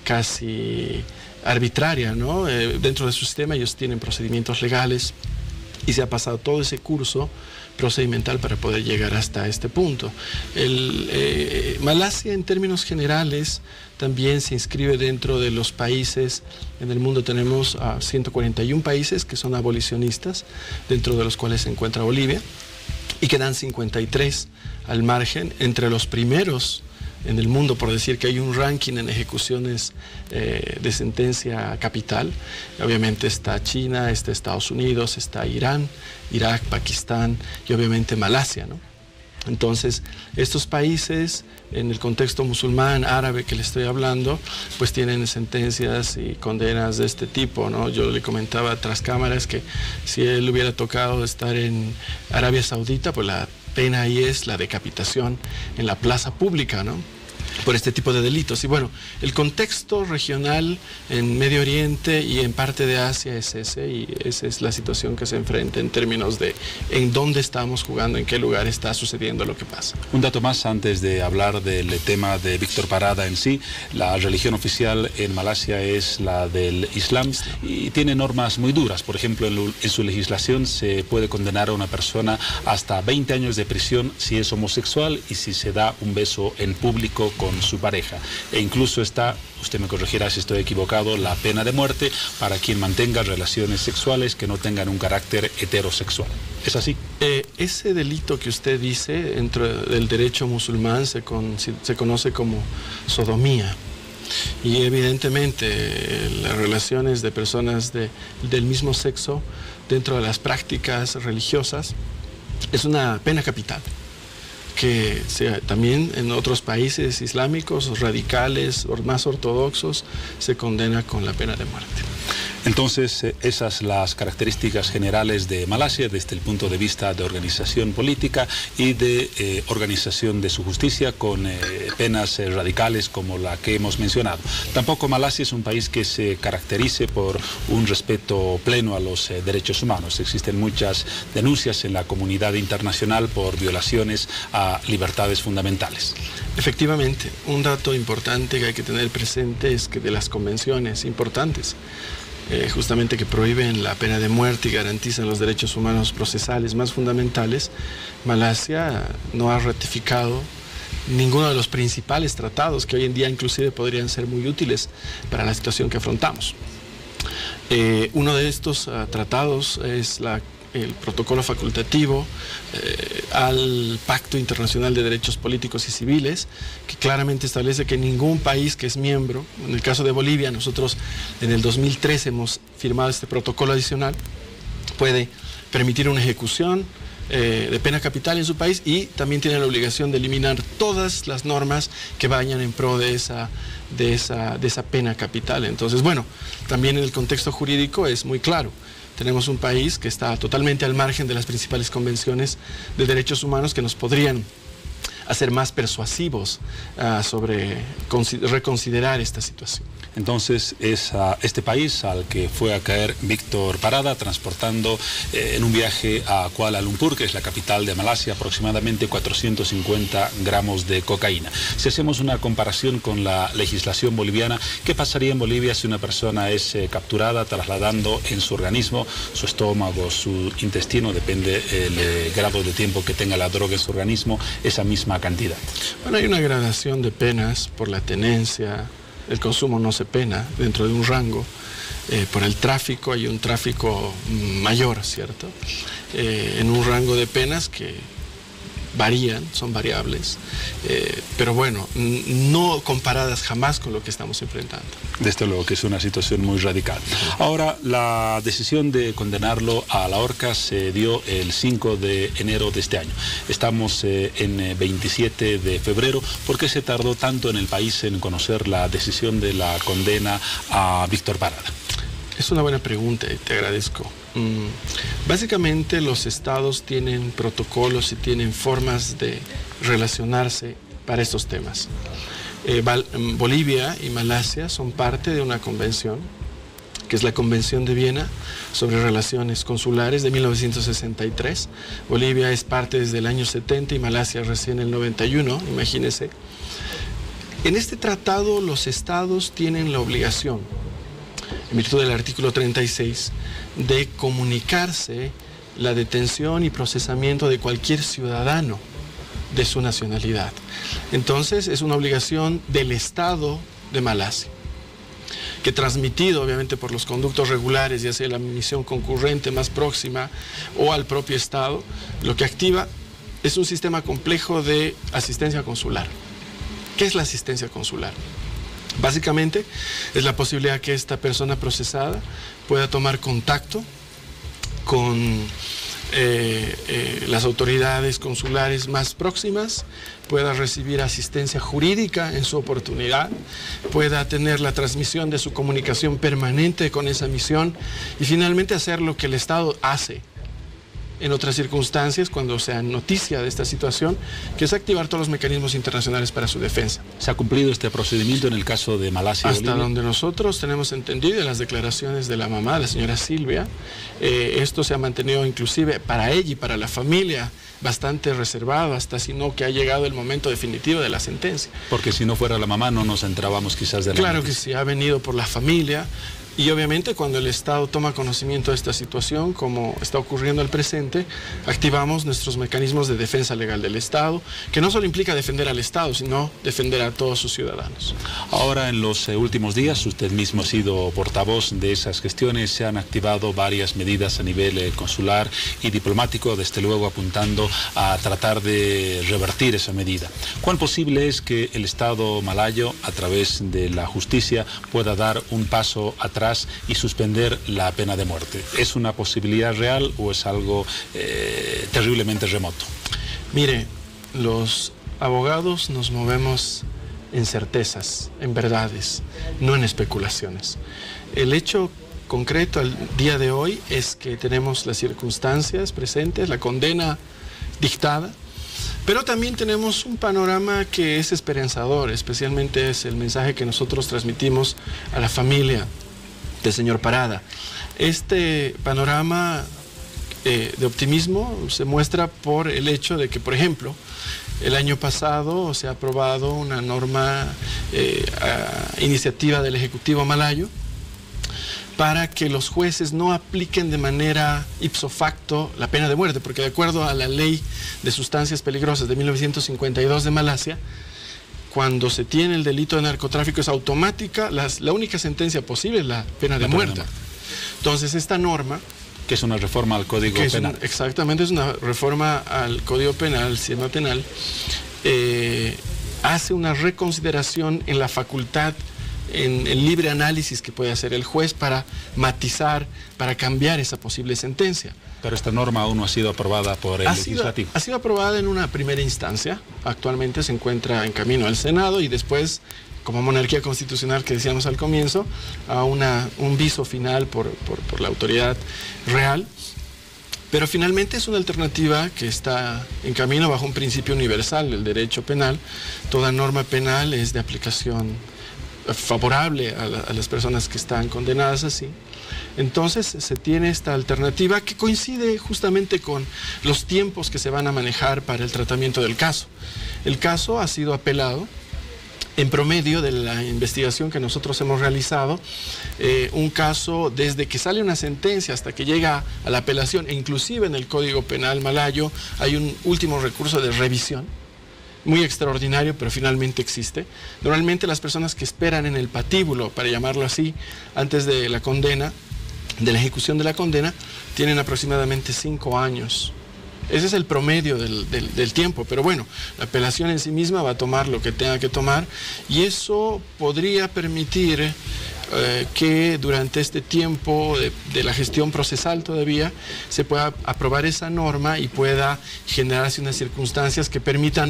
casi arbitraria, ¿no? Eh, dentro de su sistema ellos tienen procedimientos legales y se ha pasado todo ese curso procedimental para poder llegar hasta este punto. El, eh, Malasia, en términos generales, también se inscribe dentro de los países. En el mundo tenemos a ciento cuarenta y un países que son abolicionistas, dentro de los cuales se encuentra Bolivia, y quedan cincuenta y tres al margen, entre los primeros en el mundo, por decir que hay un ranking en ejecuciones eh, de sentencia capital. Obviamente está China, está Estados Unidos, está Irán, Irak, Pakistán y obviamente Malasia, ¿no? Entonces, estos países, en el contexto musulmán, árabe que le estoy hablando, pues tienen sentencias y condenas de este tipo, ¿no? Yo le comentaba tras cámaras que si él hubiera tocado estar en Arabia Saudita, pues la pena ahí es la decapitación en la plaza pública, ¿no? Por este tipo de delitos. Y bueno, el contexto regional en Medio Oriente y en parte de Asia es ese, y esa es la situación que se enfrenta en términos de en dónde estamos jugando, en qué lugar está sucediendo lo que pasa. Un dato más antes de hablar del tema de Víctor Parada en sí. La religión oficial en Malasia es la del Islam y tiene normas muy duras. Por ejemplo, en, en su legislación se puede condenar a una persona hasta veinte años de prisión si es homosexual y si se da un beso en público con con su pareja, e incluso está, usted me corregirá si estoy equivocado, la pena de muerte para quien mantenga relaciones sexuales que no tengan un carácter heterosexual. ¿Es así? Eh, ese delito que usted dice dentro del derecho musulmán se, con, se conoce como sodomía. Y evidentemente las relaciones de personas de, del mismo sexo dentro de las prácticas religiosas es una pena capital, que sea, también en otros países islámicos radicales o más ortodoxos se condena con la pena de muerte. Entonces, eh, esas las características generales de Malasia desde el punto de vista de organización política y de eh, organización de su justicia con eh, penas eh, radicales como la que hemos mencionado. Tampoco Malasia es un país que se caracterice por un respeto pleno a los eh, derechos humanos. Existen muchas denuncias en la comunidad internacional por violaciones a libertades fundamentales. Efectivamente, un dato importante que hay que tener presente es que de las convenciones importantes, eh, justamente que prohíben la pena de muerte y garantizan los derechos humanos procesales más fundamentales, Malasia no ha ratificado ninguno de los principales tratados que hoy en día inclusive podrían ser muy útiles para la situación que afrontamos. Eh, uno de estos uh, tratados es la el protocolo facultativo eh, al Pacto Internacional de Derechos Políticos y Civiles, que claramente establece que ningún país que es miembro, en el caso de Bolivia, nosotros en el dos mil trece hemos firmado este protocolo adicional, puede permitir una ejecución eh, de pena capital en su país y también tiene la obligación de eliminar todas las normas que vayan en pro de esa, de esa, de esa pena capital. Entonces, bueno, también en el contexto jurídico es muy claro. Tenemos un país que está totalmente al margen de las principales convenciones de derechos humanos que nos podrían hacer más persuasivos uh, sobre reconsiderar esta situación. Entonces es a este país al que fue a caer Víctor Parada transportando eh, en un viaje a Kuala Lumpur, que es la capital de Malasia, aproximadamente cuatrocientos cincuenta gramos de cocaína. Si hacemos una comparación con la legislación boliviana, ¿qué pasaría en Bolivia si una persona es eh, capturada trasladando en su organismo, su estómago, su intestino, depende el eh, grado de tiempo que tenga la droga en su organismo, esa misma cantidad? Bueno, hay una gradación de penas por la tenencia. El consumo no se pena dentro de un rango. Eh, por el tráfico hay un tráfico mayor, ¿cierto? Eh, en un rango de penas que varían, son variables, eh, pero bueno, no comparadas jamás con lo que estamos enfrentando. Desde luego que es una situación muy radical. Ahora, la decisión de condenarlo a la horca se dio el cinco de enero de este año. Estamos eh, en veintisiete de febrero. ¿Por qué se tardó tanto en el país en conocer la decisión de la condena a Víctor Parada? Es una buena pregunta y te agradezco. Mm, básicamente los estados tienen protocolos y tienen formas de relacionarse para estos temas. Eh, Bolivia y Malasia son parte de una convención, que es la Convención de Viena sobre Relaciones Consulares de mil novecientos sesenta y tres. Bolivia es parte desde el año setenta y Malasia recién el noventa y uno, imagínense. En este tratado los estados tienen la obligación, en virtud del artículo treinta y seis, de comunicarse la detención y procesamiento de cualquier ciudadano de su nacionalidad. Entonces es una obligación del Estado de Malasia, que transmitido obviamente por los conductos regulares, ya sea la misión concurrente más próxima o al propio Estado, lo que activa es un sistema complejo de asistencia consular. ¿Qué es la asistencia consular? Básicamente es la posibilidad que esta persona procesada pueda tomar contacto con eh, eh, las autoridades consulares más próximas, pueda recibir asistencia jurídica en su oportunidad, pueda tener la transmisión de su comunicación permanente con esa misión y finalmente hacer lo que el Estado hace en otras circunstancias cuando sea noticia de esta situación, que es activar todos los mecanismos internacionales para su defensa. ¿Se ha cumplido este procedimiento en el caso de Malasia? Hasta Bolivia? Donde nosotros tenemos entendido, de las declaraciones de la mamá, la señora Silvia, eh, esto se ha mantenido inclusive para ella y para la familia bastante reservado, hasta sino que ha llegado el momento definitivo de la sentencia. Porque si no fuera la mamá no nos enterábamos quizás de la Claro noticia. que sí, ha venido por la familia. Y obviamente cuando el Estado toma conocimiento de esta situación, como está ocurriendo al presente, activamos nuestros mecanismos de defensa legal del Estado, que no solo implica defender al Estado, sino defender a todos sus ciudadanos. Ahora, en los eh, últimos días, usted mismo ha sido portavoz de esas gestiones, se han activado varias medidas a nivel eh, consular y diplomático, desde luego apuntando a tratar de revertir esa medida. ¿Cuán posible es que el Estado malayo, a través de la justicia, pueda dar un paso atrás y suspender la pena de muerte? ¿Es una posibilidad real o es algo eh, terriblemente remoto? Mire, los abogados nos movemos en certezas, en verdades, no en especulaciones. El hecho concreto al día de hoy es que tenemos las circunstancias presentes, la condena dictada, pero también tenemos un panorama que es esperanzador, especialmente es el mensaje que nosotros transmitimos a la familia del señor Parada. Este panorama eh, de optimismo se muestra por el hecho de que, por ejemplo, el año pasado se ha aprobado una norma, eh, a iniciativa del Ejecutivo malayo, para que los jueces no apliquen de manera ipso facto la pena de muerte, porque de acuerdo a la ley de sustancias peligrosas de mil novecientos cincuenta y dos de Malasia, cuando se tiene el delito de narcotráfico es automática, las, la única sentencia posible es la pena de muerte. Entonces esta norma... Que es una reforma al Código Penal. Un, exactamente, es una reforma al Código Penal, al sistema penal, eh, hace una reconsideración en la facultad, en el libre análisis que puede hacer el juez para matizar, para cambiar esa posible sentencia. Pero esta norma aún no ha sido aprobada por el ha legislativo. Sido, ha sido aprobada en una primera instancia, actualmente se encuentra en camino al Senado y después, como monarquía constitucional que decíamos al comienzo, a una, un viso final por, por, por la autoridad real. Pero finalmente es una alternativa que está en camino bajo un principio universal del derecho penal. Toda norma penal es de aplicación favorable a, la, a las personas que están condenadas así. Entonces se tiene esta alternativa que coincide justamente con los tiempos que se van a manejar para el tratamiento del caso. El caso ha sido apelado. En promedio de la investigación que nosotros hemos realizado, eh, un caso desde que sale una sentencia hasta que llega a la apelación, e inclusive en el Código Penal malayo hay un último recurso de revisión, muy extraordinario, pero finalmente existe. Normalmente las personas que esperan en el patíbulo, para llamarlo así, antes de la condena, de la ejecución de la condena, tienen aproximadamente cinco años. Ese es el promedio del, del, del tiempo, pero bueno, la apelación en sí misma va a tomar lo que tenga que tomar y eso podría permitir eh, que durante este tiempo de, de la gestión procesal todavía se pueda aprobar esa norma y pueda generarse unas circunstancias que permitan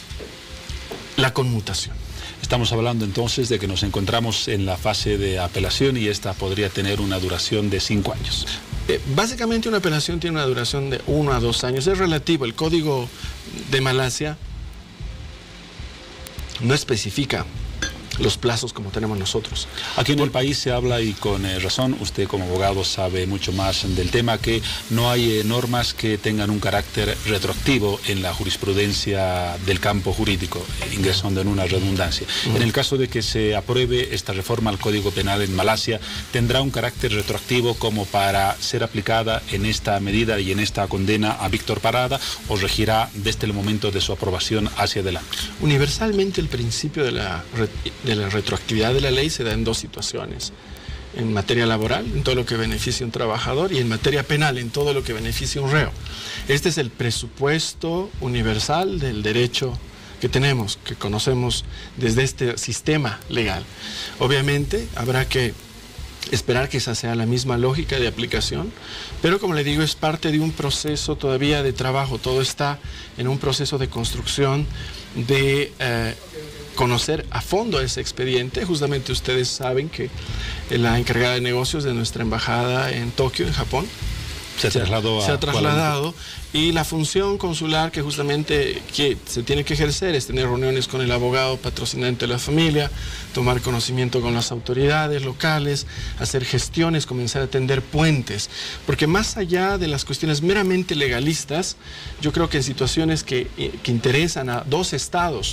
la conmutación. Estamos hablando entonces de que nos encontramos en la fase de apelación y esta podría tener una duración de cinco años. Eh, básicamente una apelación tiene una duración de uno a dos años. Es relativo. El Código de Malasia no especifica los plazos como tenemos nosotros. Aquí en el país se habla, y con eh, razón, usted como abogado sabe mucho más del tema, que no hay eh, normas que tengan un carácter retroactivo en la jurisprudencia del campo jurídico, eh, ingresando en una redundancia. Uh-huh. En el caso de que se apruebe esta reforma al Código Penal en Malasia, ¿tendrá un carácter retroactivo como para ser aplicada en esta medida y en esta condena a Víctor Parada, o regirá desde el momento de su aprobación hacia adelante? Universalmente el principio de la de la retroactividad de la ley se da en dos situaciones: en materia laboral, en todo lo que beneficia a un trabajador, y en materia penal, en todo lo que beneficia a un reo. Este es el presupuesto universal del derecho que tenemos, que conocemos desde este sistema legal. Obviamente habrá que esperar que esa sea la misma lógica de aplicación, pero como le digo, es parte de un proceso todavía de trabajo. Todo está en un proceso de construcción, de eh, conocer a fondo ese expediente. Justamente ustedes saben que la encargada de negocios de nuestra embajada en Tokio, en Japón, se, se, trasladó se a ha trasladado, y la función consular que justamente que se tiene que ejercer es tener reuniones con el abogado patrocinante de la familia, tomar conocimiento con las autoridades locales, hacer gestiones, comenzar a tender puentes, porque más allá de las cuestiones meramente legalistas, yo creo que en situaciones que, que interesan a dos estados,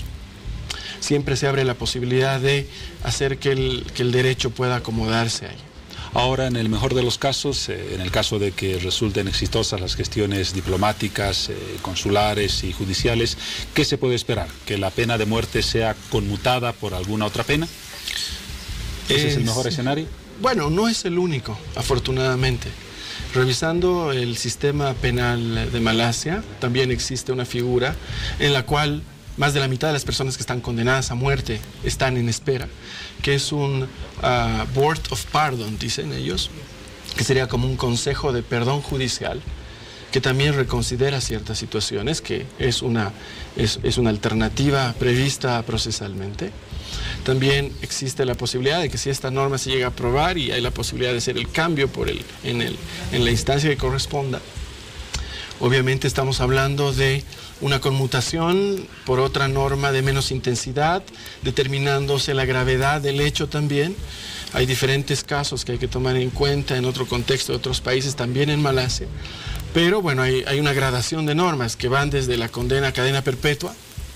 siempre se abre la posibilidad de hacer que el, que el derecho pueda acomodarse ahí. Ahora, en el mejor de los casos, eh, en el caso de que resulten exitosas las gestiones diplomáticas, eh, consulares y judiciales, ¿qué se puede esperar? ¿Que la pena de muerte sea conmutada por alguna otra pena? ¿Ese es, es el mejor escenario? Bueno, no es el único, afortunadamente. Revisando el sistema penal de Malasia, también existe una figura en la cual más de la mitad de las personas que están condenadas a muerte están en espera, que es un uh, Board of Pardon, dicen ellos, que sería como un consejo de perdón judicial, que también reconsidera ciertas situaciones, que es una, es, es una alternativa prevista procesalmente. También existe la posibilidad de que si esta norma se llega a aprobar y hay la posibilidad de hacer el cambio por el, en, el, en la instancia que corresponda, obviamente estamos hablando de una conmutación por otra norma de menos intensidad, determinándose la gravedad del hecho también. Hay diferentes casos que hay que tomar en cuenta en otro contexto de otros países, también en Malasia. Pero bueno, hay, hay una gradación de normas que van desde la condena a cadena perpetua,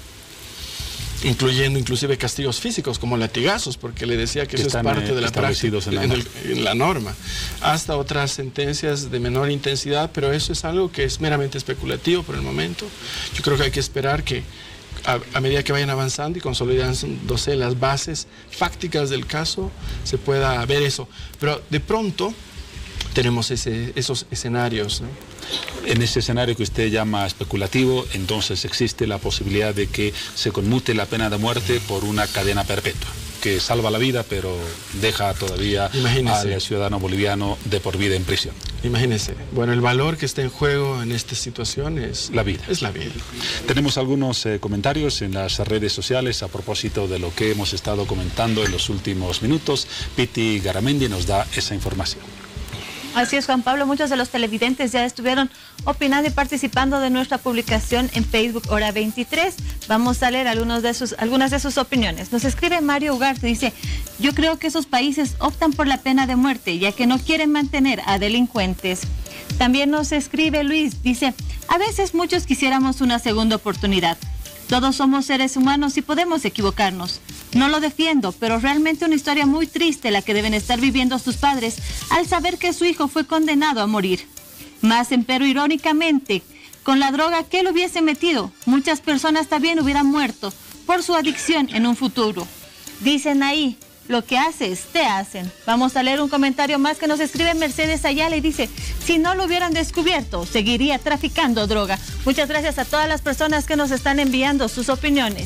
incluyendo inclusive castigos físicos como latigazos, porque le decía que, que eso es parte de la práctica en la, en, el, en la norma, hasta otras sentencias de menor intensidad, pero eso es algo que es meramente especulativo por el momento. Yo creo que hay que esperar que a, a medida que vayan avanzando y consolidándose las bases fácticas del caso, se pueda ver eso. Pero de pronto tenemos ese, esos escenarios, ¿no? En ese escenario que usted llama especulativo, entonces existe la posibilidad de que se conmute la pena de muerte por una cadena perpetua, que salva la vida, pero deja todavía Imagínese. al ciudadano boliviano de por vida en prisión. Imagínese. Bueno, el valor que está en juego en esta situación es la vida. Es la vida. Tenemos algunos eh, comentarios en las redes sociales a propósito de lo que hemos estado comentando en los últimos minutos. Piti Garamendi nos da esa información. Así es, Juan Pablo, muchos de los televidentes ya estuvieron opinando y participando de nuestra publicación en Facebook Hora veintitrés. Vamos a leer algunos de sus, algunas de sus opiniones. Nos escribe Mario Ugarte, dice: yo creo que esos países optan por la pena de muerte, ya que no quieren mantener a delincuentes. También nos escribe Luis, dice: a veces muchos quisiéramos una segunda oportunidad. Todos somos seres humanos y podemos equivocarnos. No lo defiendo, pero realmente una historia muy triste la que deben estar viviendo sus padres al saber que su hijo fue condenado a morir. Más empero irónicamente, con la droga que él hubiese metido, muchas personas también hubieran muerto por su adicción en un futuro. Dicen ahí, lo que haces, te hacen. Vamos a leer un comentario más que nos escribe Mercedes Ayala y dice: si no lo hubieran descubierto, seguiría traficando droga. Muchas gracias a todas las personas que nos están enviando sus opiniones.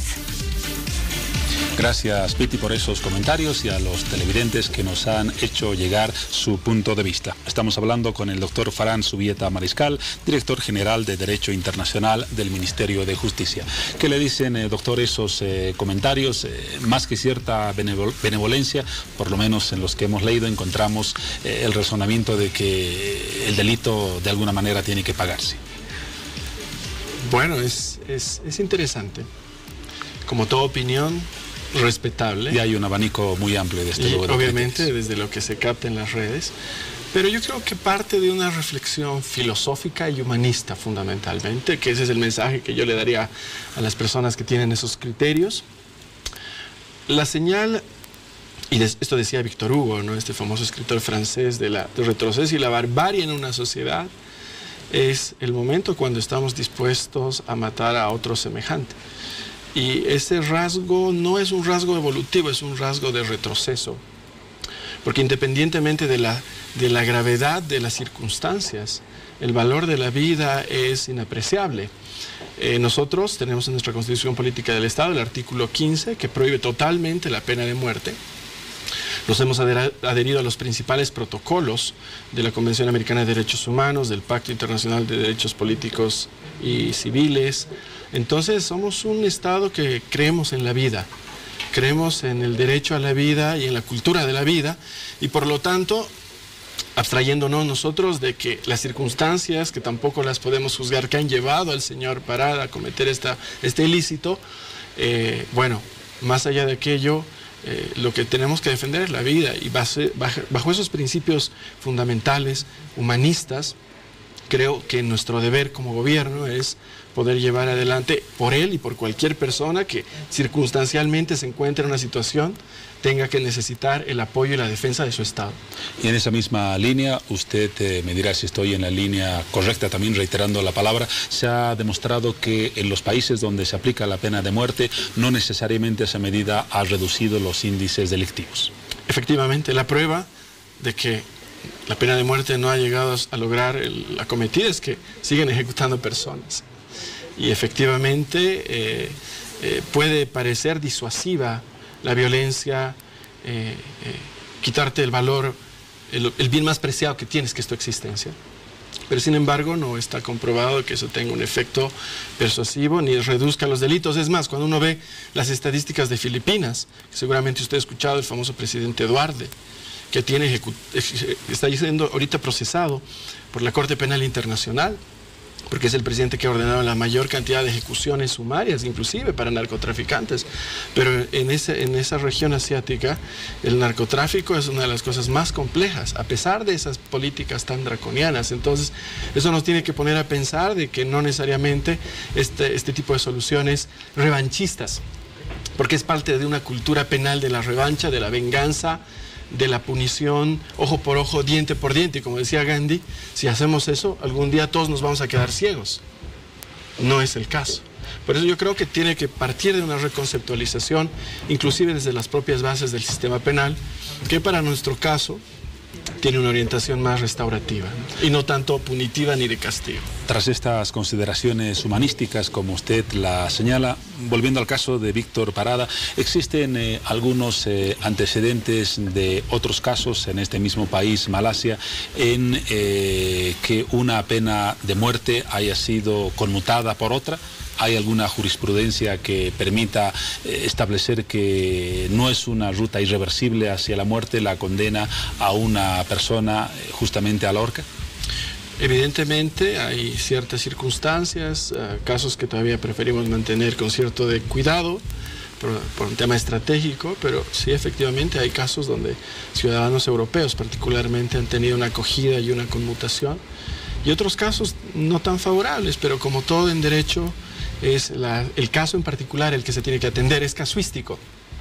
Gracias, Piti, por esos comentarios y a los televidentes que nos han hecho llegar su punto de vista. Estamos hablando con el doctor Farán Zubieta Mariscal, director general de Derecho Internacional del Ministerio de Justicia. ¿Qué le dicen, eh, doctor, esos eh, comentarios? Eh, más que cierta benevol benevolencia, por lo menos en los que hemos leído, encontramos eh, el razonamiento de que el delito de alguna manera tiene que pagarse. Bueno, es, es, es interesante. Como toda opinión, respetable. Y hay un abanico muy amplio de este y, obviamente desde lo que se capta en las redes, pero yo creo que parte de una reflexión filosófica y humanista fundamentalmente, que ese es el mensaje que yo le daría a las personas que tienen esos criterios. La señal, y de, esto decía Víctor Hugo, ¿no?, este famoso escritor francés, de la, del retroceso y la barbarie en una sociedad, es el momento cuando estamos dispuestos a matar a otro semejante. Y ese rasgo no es un rasgo evolutivo, es un rasgo de retroceso. Porque independientemente de la, de la gravedad de las circunstancias, el valor de la vida es inapreciable. Eh, nosotros tenemos en nuestra Constitución Política del Estado el artículo quince, que prohíbe totalmente la pena de muerte. Nos hemos adherido a los principales protocolos de la Convención Americana de Derechos Humanos, del Pacto Internacional de Derechos Políticos y Civiles. Entonces somos un Estado que creemos en la vida, creemos en el derecho a la vida y en la cultura de la vida, y por lo tanto, abstrayéndonos nosotros de que las circunstancias, que tampoco las podemos juzgar, que han llevado al señor Parada a cometer esta, este ilícito, eh, bueno, más allá de aquello, eh, lo que tenemos que defender es la vida, y base, bajo, bajo esos principios fundamentales, humanistas, creo que nuestro deber como gobierno es poder llevar adelante por él y por cualquier persona que circunstancialmente se encuentre en una situación, tenga que necesitar el apoyo y la defensa de su Estado. Y en esa misma línea, usted eh, me dirá si estoy en la línea correcta, también reiterando la palabra, se ha demostrado que en los países donde se aplica la pena de muerte, no necesariamente esa medida ha reducido los índices delictivos. Efectivamente, la prueba de que la pena de muerte no ha llegado a lograr el, la cometida es que siguen ejecutando personas. Y efectivamente eh, eh, puede parecer disuasiva la violencia, eh, eh, quitarte el valor, el, el bien más preciado que tienes, que es tu existencia. pero sin embargo no está comprobado que eso tenga un efecto persuasivo ni reduzca los delitos. Es más, cuando uno ve las estadísticas de Filipinas, seguramente usted ha escuchado el famoso presidente Duarte, que tiene está siendo ahorita procesado por la Corte Penal Internacional, porque es el presidente que ha ordenado la mayor cantidad de ejecuciones sumarias, inclusive para narcotraficantes. Pero en, ese, en esa región asiática, el narcotráfico es una de las cosas más complejas, a pesar de esas políticas tan draconianas. Entonces, eso nos tiene que poner a pensar de que no necesariamente este, este tipo de soluciones revanchistas, porque es parte de una cultura penal de la revancha, de la venganza, de la punición, ojo por ojo, diente por diente. Y como decía Gandhi, si hacemos eso, algún día todos nos vamos a quedar ciegos. No es el caso. Por eso yo creo que tiene que partir de una reconceptualización, inclusive desde las propias bases del sistema penal, que para nuestro caso tiene una orientación más restaurativa y no tanto punitiva ni de castigo. Tras estas consideraciones humanísticas, como usted la señala, volviendo al caso de Víctor Parada, existen eh, algunos eh, antecedentes de otros casos en este mismo país, Malasia, en eh, que una pena de muerte haya sido conmutada por otra. ¿Hay alguna jurisprudencia que permita eh, establecer que no es una ruta irreversible hacia la muerte la condena a una persona eh, justamente a la horca? Evidentemente hay ciertas circunstancias, uh, casos que todavía preferimos mantener con cierto de cuidado por, por un tema estratégico, pero sí, efectivamente hay casos donde ciudadanos europeos particularmente han tenido una acogida y una conmutación, y otros casos no tan favorables, pero como todo en derecho, es la, el caso en particular el que se tiene que atender, es casuístico.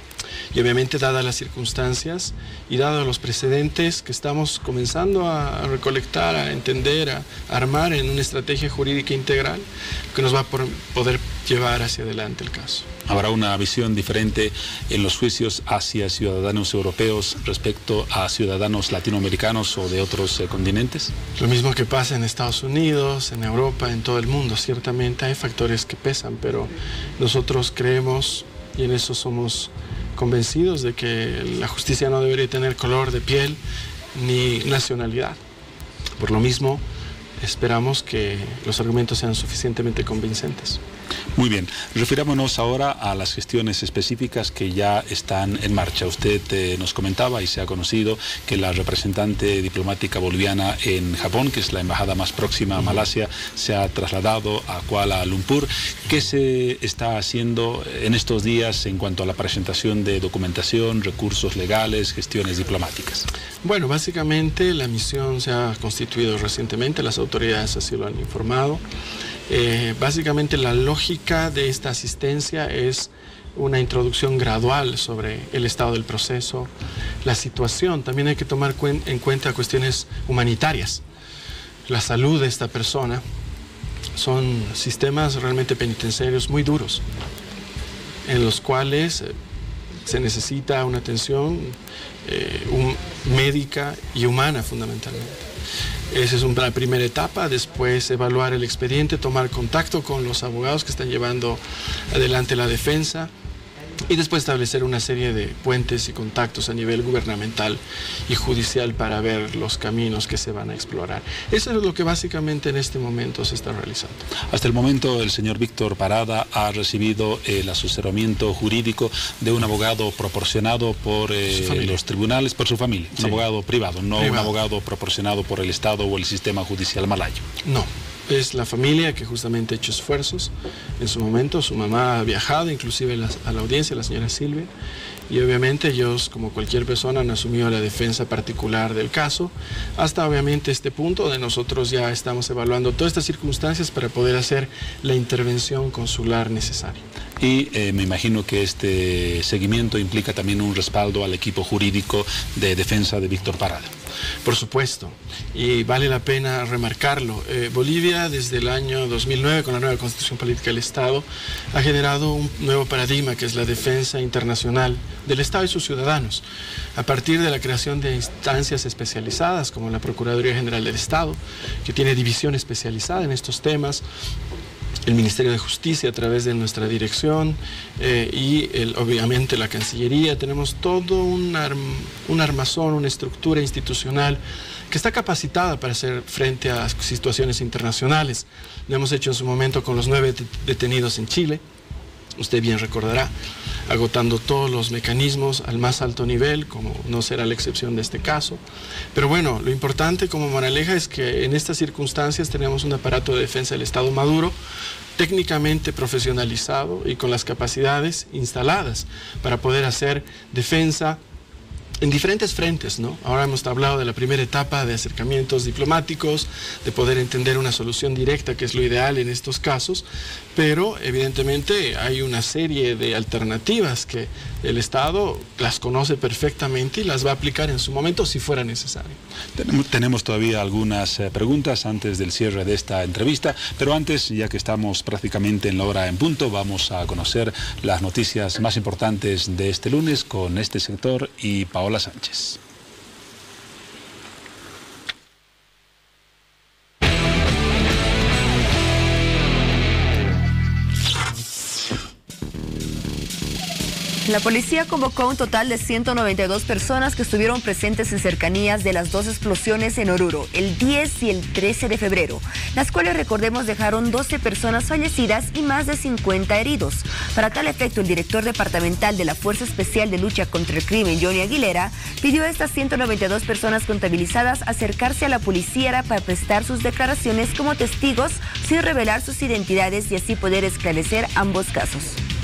Y obviamente, dadas las circunstancias y dados los precedentes que estamos comenzando a recolectar, a entender, a armar en una estrategia jurídica integral que nos va a poder llevar hacia adelante el caso. ¿Habrá una visión diferente en los juicios hacia ciudadanos europeos respecto a ciudadanos latinoamericanos o de otros eh, continentes? Lo mismo que pasa en Estados Unidos, en Europa, en todo el mundo. Ciertamente hay factores que pesan, pero nosotros creemos, y en eso somos convencidos, de que la justicia no debería tener color de piel ni nacionalidad. Por lo mismo, esperamos que los argumentos sean suficientemente convincentes. Muy bien, refirámonos ahora a las gestiones específicas que ya están en marcha. Usted eh, nos comentaba y se ha conocido que la representante diplomática boliviana en Japón, que es la embajada más próxima a Malasia, se ha trasladado a Kuala Lumpur. ¿Qué se está haciendo en estos días en cuanto a la presentación de documentación, recursos legales, gestiones diplomáticas? Bueno, básicamente la misión se ha constituido recientemente, las autoridades así lo han informado. Eh, básicamente la lógica de esta asistencia es una introducción gradual sobre el estado del proceso, la situación. También hay que tomar cuen en cuenta cuestiones humanitarias. La salud de esta persona son sistemas realmente penitenciarios muy duros, en los cuales eh, se necesita una atención eh, un, médica y humana fundamentalmente. Esa es una primera etapa, después evaluar el expediente, tomar contacto con los abogados que están llevando adelante la defensa y después establecer una serie de puentes y contactos a nivel gubernamental y judicial para ver los caminos que se van a explorar. Eso es lo que básicamente en este momento se está realizando. Hasta el momento el señor Víctor Parada ha recibido el asesoramiento jurídico de un abogado proporcionado por eh, los tribunales, por su familia, un sí. abogado privado, no privado. Un abogado proporcionado por el Estado o el sistema judicial malayo. No. Es la familia que justamente ha hecho esfuerzos. En su momento su mamá ha viajado, inclusive a la audiencia, la señora Silvia, y obviamente ellos, como cualquier persona, han asumido la defensa particular del caso, hasta obviamente este punto donde nosotros ya estamos evaluando todas estas circunstancias para poder hacer la intervención consular necesaria. Y eh, me imagino que este seguimiento implica también un respaldo al equipo jurídico de defensa de Víctor Parada. Por supuesto, y vale la pena remarcarlo. Eh, Bolivia, desde el año dos mil nueve, con la nueva Constitución Política del Estado, ha generado un nuevo paradigma que es la defensa internacional del Estado y sus ciudadanos, a partir de la creación de instancias especializadas como la Procuraduría General del Estado, que tiene división especializada en estos temas, el Ministerio de Justicia a través de nuestra dirección eh, y el, obviamente la Cancillería. Tenemos todo un, arm, un armazón, una estructura institucional que está capacitada para hacer frente a situaciones internacionales. Lo hemos hecho en su momento con los nueve detenidos en Chile, usted bien recordará, agotando todos los mecanismos al más alto nivel, como no será la excepción de este caso. Pero bueno, lo importante como moraleja es que en estas circunstancias tenemos un aparato de defensa del Estado maduro, técnicamente profesionalizado y con las capacidades instaladas para poder hacer defensa en diferentes frentes, ¿no? Ahora hemos hablado de la primera etapa de acercamientos diplomáticos, de poder entender una solución directa, que es lo ideal en estos casos, pero evidentemente hay una serie de alternativas que el Estado las conoce perfectamente y las va a aplicar en su momento si fuera necesario. Tenemos, tenemos todavía algunas eh, preguntas antes del cierre de esta entrevista, pero antes, ya que estamos prácticamente en la hora en punto, vamos a conocer las noticias más importantes de este lunes con este sector y Paola Sánchez. La policía convocó un total de ciento noventa y dos personas que estuvieron presentes en cercanías de las dos explosiones en Oruro, el diez y el trece de febrero, las cuales, recordemos, dejaron doce personas fallecidas y más de cincuenta heridos. Para tal efecto, el director departamental de la Fuerza Especial de Lucha contra el Crimen, Johnny Aguilera, pidió a estas ciento noventa y dos personas contabilizadas acercarse a la policía para prestar sus declaraciones como testigos sin revelar sus identidades y así poder esclarecer ambos casos.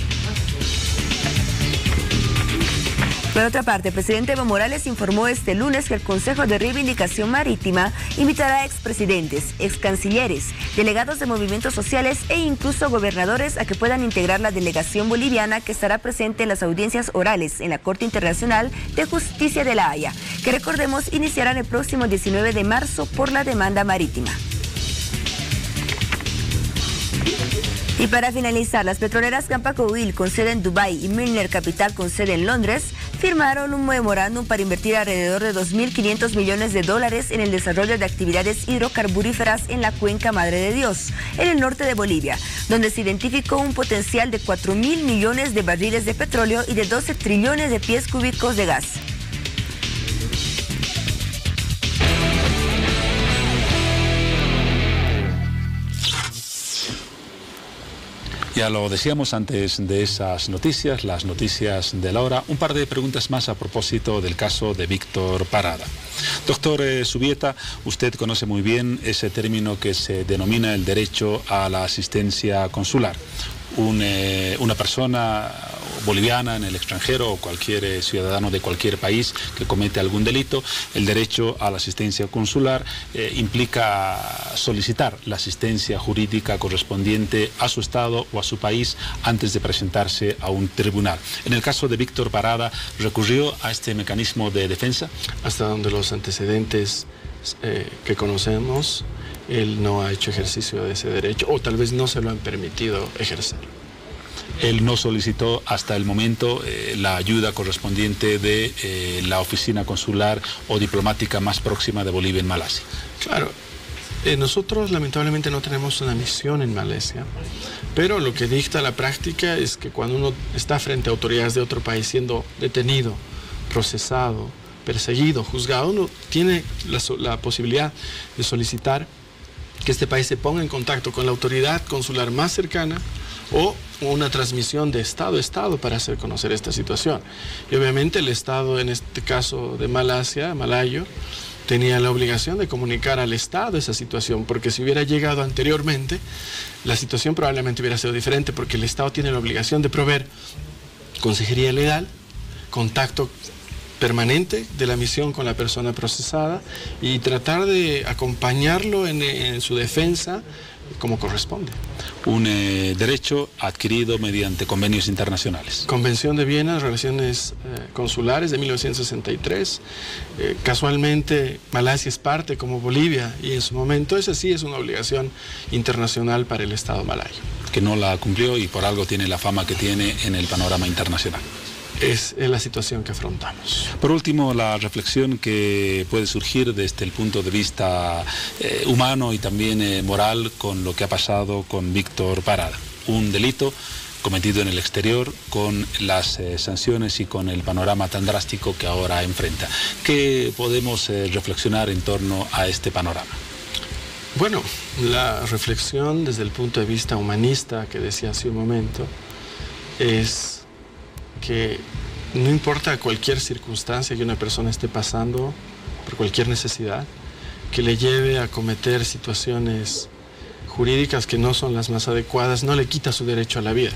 Por otra parte, el presidente Evo Morales informó este lunes que el Consejo de Reivindicación Marítima invitará a expresidentes, excancilleres, delegados de movimientos sociales e incluso gobernadores a que puedan integrar la delegación boliviana que estará presente en las audiencias orales en la Corte Internacional de Justicia de La Haya, que, recordemos, iniciarán el próximo diecinueve de marzo por la demanda marítima. Y para finalizar, las petroleras Campaco Oil, con sede en Dubái, y Milner Capital, con sede en Londres, firmaron un memorándum para invertir alrededor de dos mil quinientos millones de dólares en el desarrollo de actividades hidrocarburíferas en la cuenca Madre de Dios, en el norte de Bolivia, donde se identificó un potencial de cuatro mil millones de barriles de petróleo y de doce trillones de pies cúbicos de gas. Ya lo decíamos antes de esas noticias, las noticias de la hora, un par de preguntas más a propósito del caso de Víctor Parada. Doctor eh, Subieta, usted conoce muy bien ese término que se denomina el derecho a la asistencia consular. Un, eh, una persona boliviana en el extranjero o cualquier eh, ciudadano de cualquier país que comete algún delito, el derecho a la asistencia consular eh, implica solicitar la asistencia jurídica correspondiente a su estado o a su país antes de presentarse a un tribunal. En el caso de Víctor Parada, ¿recurrió a este mecanismo de defensa? Hasta donde los antecedentes eh, que conocemos, él no ha hecho ejercicio de ese derecho o tal vez no se lo han permitido ejercer. Él no solicitó hasta el momento eh, la ayuda correspondiente de eh, la oficina consular o diplomática más próxima de Bolivia en Malasia. Claro, eh, nosotros lamentablemente no tenemos una misión en Malasia, pero lo que dicta la práctica es que cuando uno está frente a autoridades de otro país siendo detenido, procesado, perseguido, juzgado, uno tiene la, la posibilidad de solicitar que este país se ponga en contacto con la autoridad consular más cercana o una transmisión de Estado a Estado para hacer conocer esta situación. Y obviamente el Estado, en este caso de Malasia, malayo, tenía la obligación de comunicar al Estado esa situación, porque si hubiera llegado anteriormente, la situación probablemente hubiera sido diferente, porque el Estado tiene la obligación de proveer consejería legal, contacto permanente de la misión con la persona procesada y tratar de acompañarlo en, en su defensa como corresponde. Un eh, derecho adquirido mediante convenios internacionales. Convención de Viena, Relaciones eh, Consulares de mil novecientos sesenta y tres. Eh, casualmente Malasia es parte como Bolivia y en su momento esa sí es una obligación internacional para el Estado malayo. Que no la cumplió y por algo tiene la fama que tiene en el panorama internacional. es, es la situación que afrontamos. Por último, la reflexión que puede surgir desde el punto de vista eh, humano y también eh, moral con lo que ha pasado con Víctor Parada. Un delito cometido en el exterior, con las eh, sanciones y con el panorama tan drástico que ahora enfrenta. ¿Qué podemos eh, reflexionar en torno a este panorama? Bueno, la reflexión desde el punto de vista humanista que decía hace un momento es que no importa cualquier circunstancia que una persona esté pasando, por cualquier necesidad, que le lleve a cometer situaciones jurídicas que no son las más adecuadas, no le quita su derecho a la vida.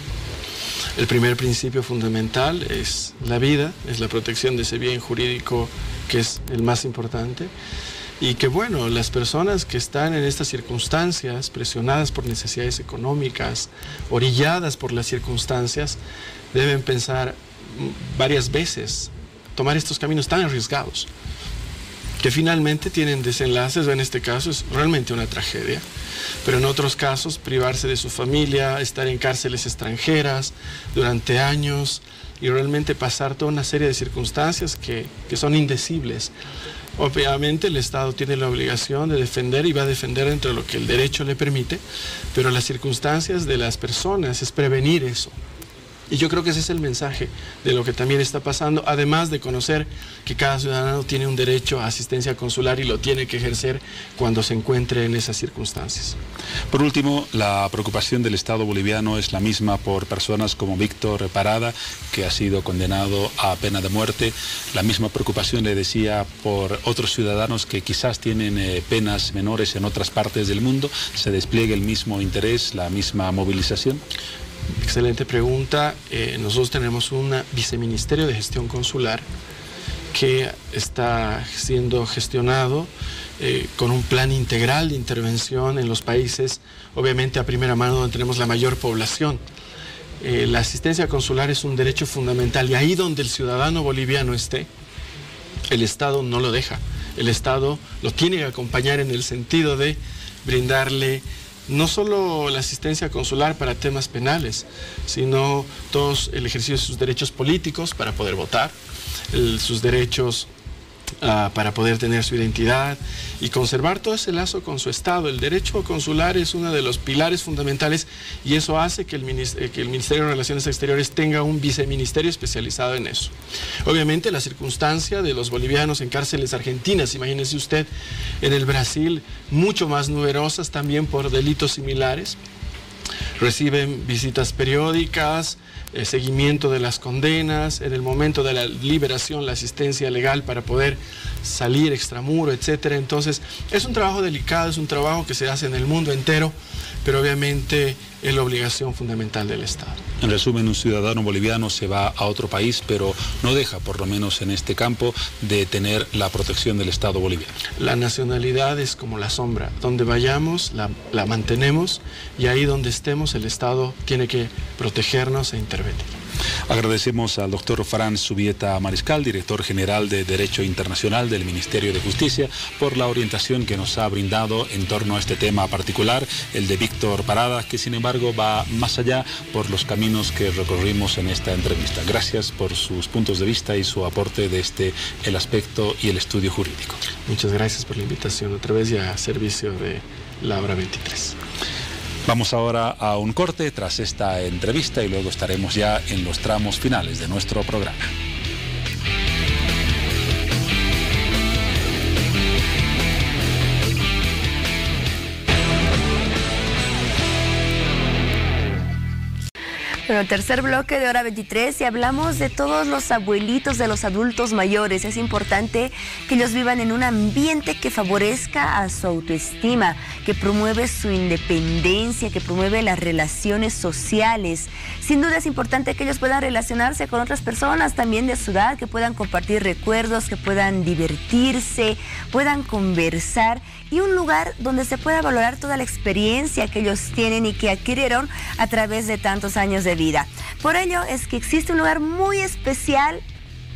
El primer principio fundamental es la vida, es la protección de ese bien jurídico que es el más importante, y que bueno, las personas que están en estas circunstancias, presionadas por necesidades económicas, orilladas por las circunstancias, deben pensar varias veces, tomar estos caminos tan arriesgados, que finalmente tienen desenlaces, en este caso es realmente una tragedia, pero en otros casos privarse de su familia, estar en cárceles extranjeras durante años y realmente pasar toda una serie de circunstancias que, que son indecibles. Obviamente el Estado tiene la obligación de defender y va a defender dentro de lo que el derecho le permite, pero las circunstancias de las personas es prevenir eso. Y yo creo que ese es el mensaje de lo que también está pasando, además de conocer que cada ciudadano tiene un derecho a asistencia consular y lo tiene que ejercer cuando se encuentre en esas circunstancias. Por último, la preocupación del Estado boliviano es la misma por personas como Víctor Parada, que ha sido condenado a pena de muerte. La misma preocupación, le decía, por otros ciudadanos que quizás tienen eh, penas menores en otras partes del mundo. ¿Se despliega el mismo interés, la misma movilización? Excelente pregunta. Eh, nosotros tenemos un viceministerio de gestión consular que está siendo gestionado eh, con un plan integral de intervención en los países, obviamente a primera mano donde tenemos la mayor población. Eh, la asistencia consular es un derecho fundamental y ahí donde el ciudadano boliviano esté, el Estado no lo deja. El Estado lo tiene que acompañar en el sentido de brindarle no solo la asistencia consular para temas penales, sino todos el ejercicio de sus derechos políticos para poder votar, el, sus derechos uh, para poder tener su identidad y conservar todo ese lazo con su Estado. El derecho consular es uno de los pilares fundamentales y eso hace que el, que el Ministerio de Relaciones Exteriores tenga un viceministerio especializado en eso. Obviamente la circunstancia de los bolivianos en cárceles argentinas, imagínese usted, en el Brasil, mucho más numerosas también por delitos similares, reciben visitas periódicas, eh, seguimiento de las condenas, en el momento de la liberación, la asistencia legal para poder salir extramuro, etcétera. Entonces, es un trabajo delicado, es un trabajo que se hace en el mundo entero, pero obviamente es la obligación fundamental del Estado. En resumen, un ciudadano boliviano se va a otro país, pero no deja, por lo menos en este campo, de tener la protección del Estado boliviano. La nacionalidad es como la sombra. Donde vayamos, la, la mantenemos, y ahí donde estemos, el Estado tiene que protegernos e intervenir. Agradecemos al doctor Franz Subieta Mariscal, director general de Derecho Internacional del Ministerio de Justicia, por la orientación que nos ha brindado en torno a este tema particular, el de Víctor Parada, que sin embargo va más allá por los caminos que recorrimos en esta entrevista. Gracias por sus puntos de vista y su aporte desde el aspecto y el estudio jurídico. Muchas gracias por la invitación, otra vez ya a servicio de la hora veintitrés. Vamos ahora a un corte tras esta entrevista y luego estaremos ya en los tramos finales de nuestro programa. Bueno, el tercer bloque de Hora veintitrés y hablamos de todos los abuelitos, de los adultos mayores. Es importante que ellos vivan en un ambiente que favorezca a su autoestima, que promueve su independencia, que promueve las relaciones sociales. Sin duda es importante que ellos puedan relacionarse con otras personas también de su edad, que puedan compartir recuerdos, que puedan divertirse, puedan conversar, y un lugar donde se pueda valorar toda la experiencia que ellos tienen y que adquirieron a través de tantos años de vida. Por ello es que existe un lugar muy especial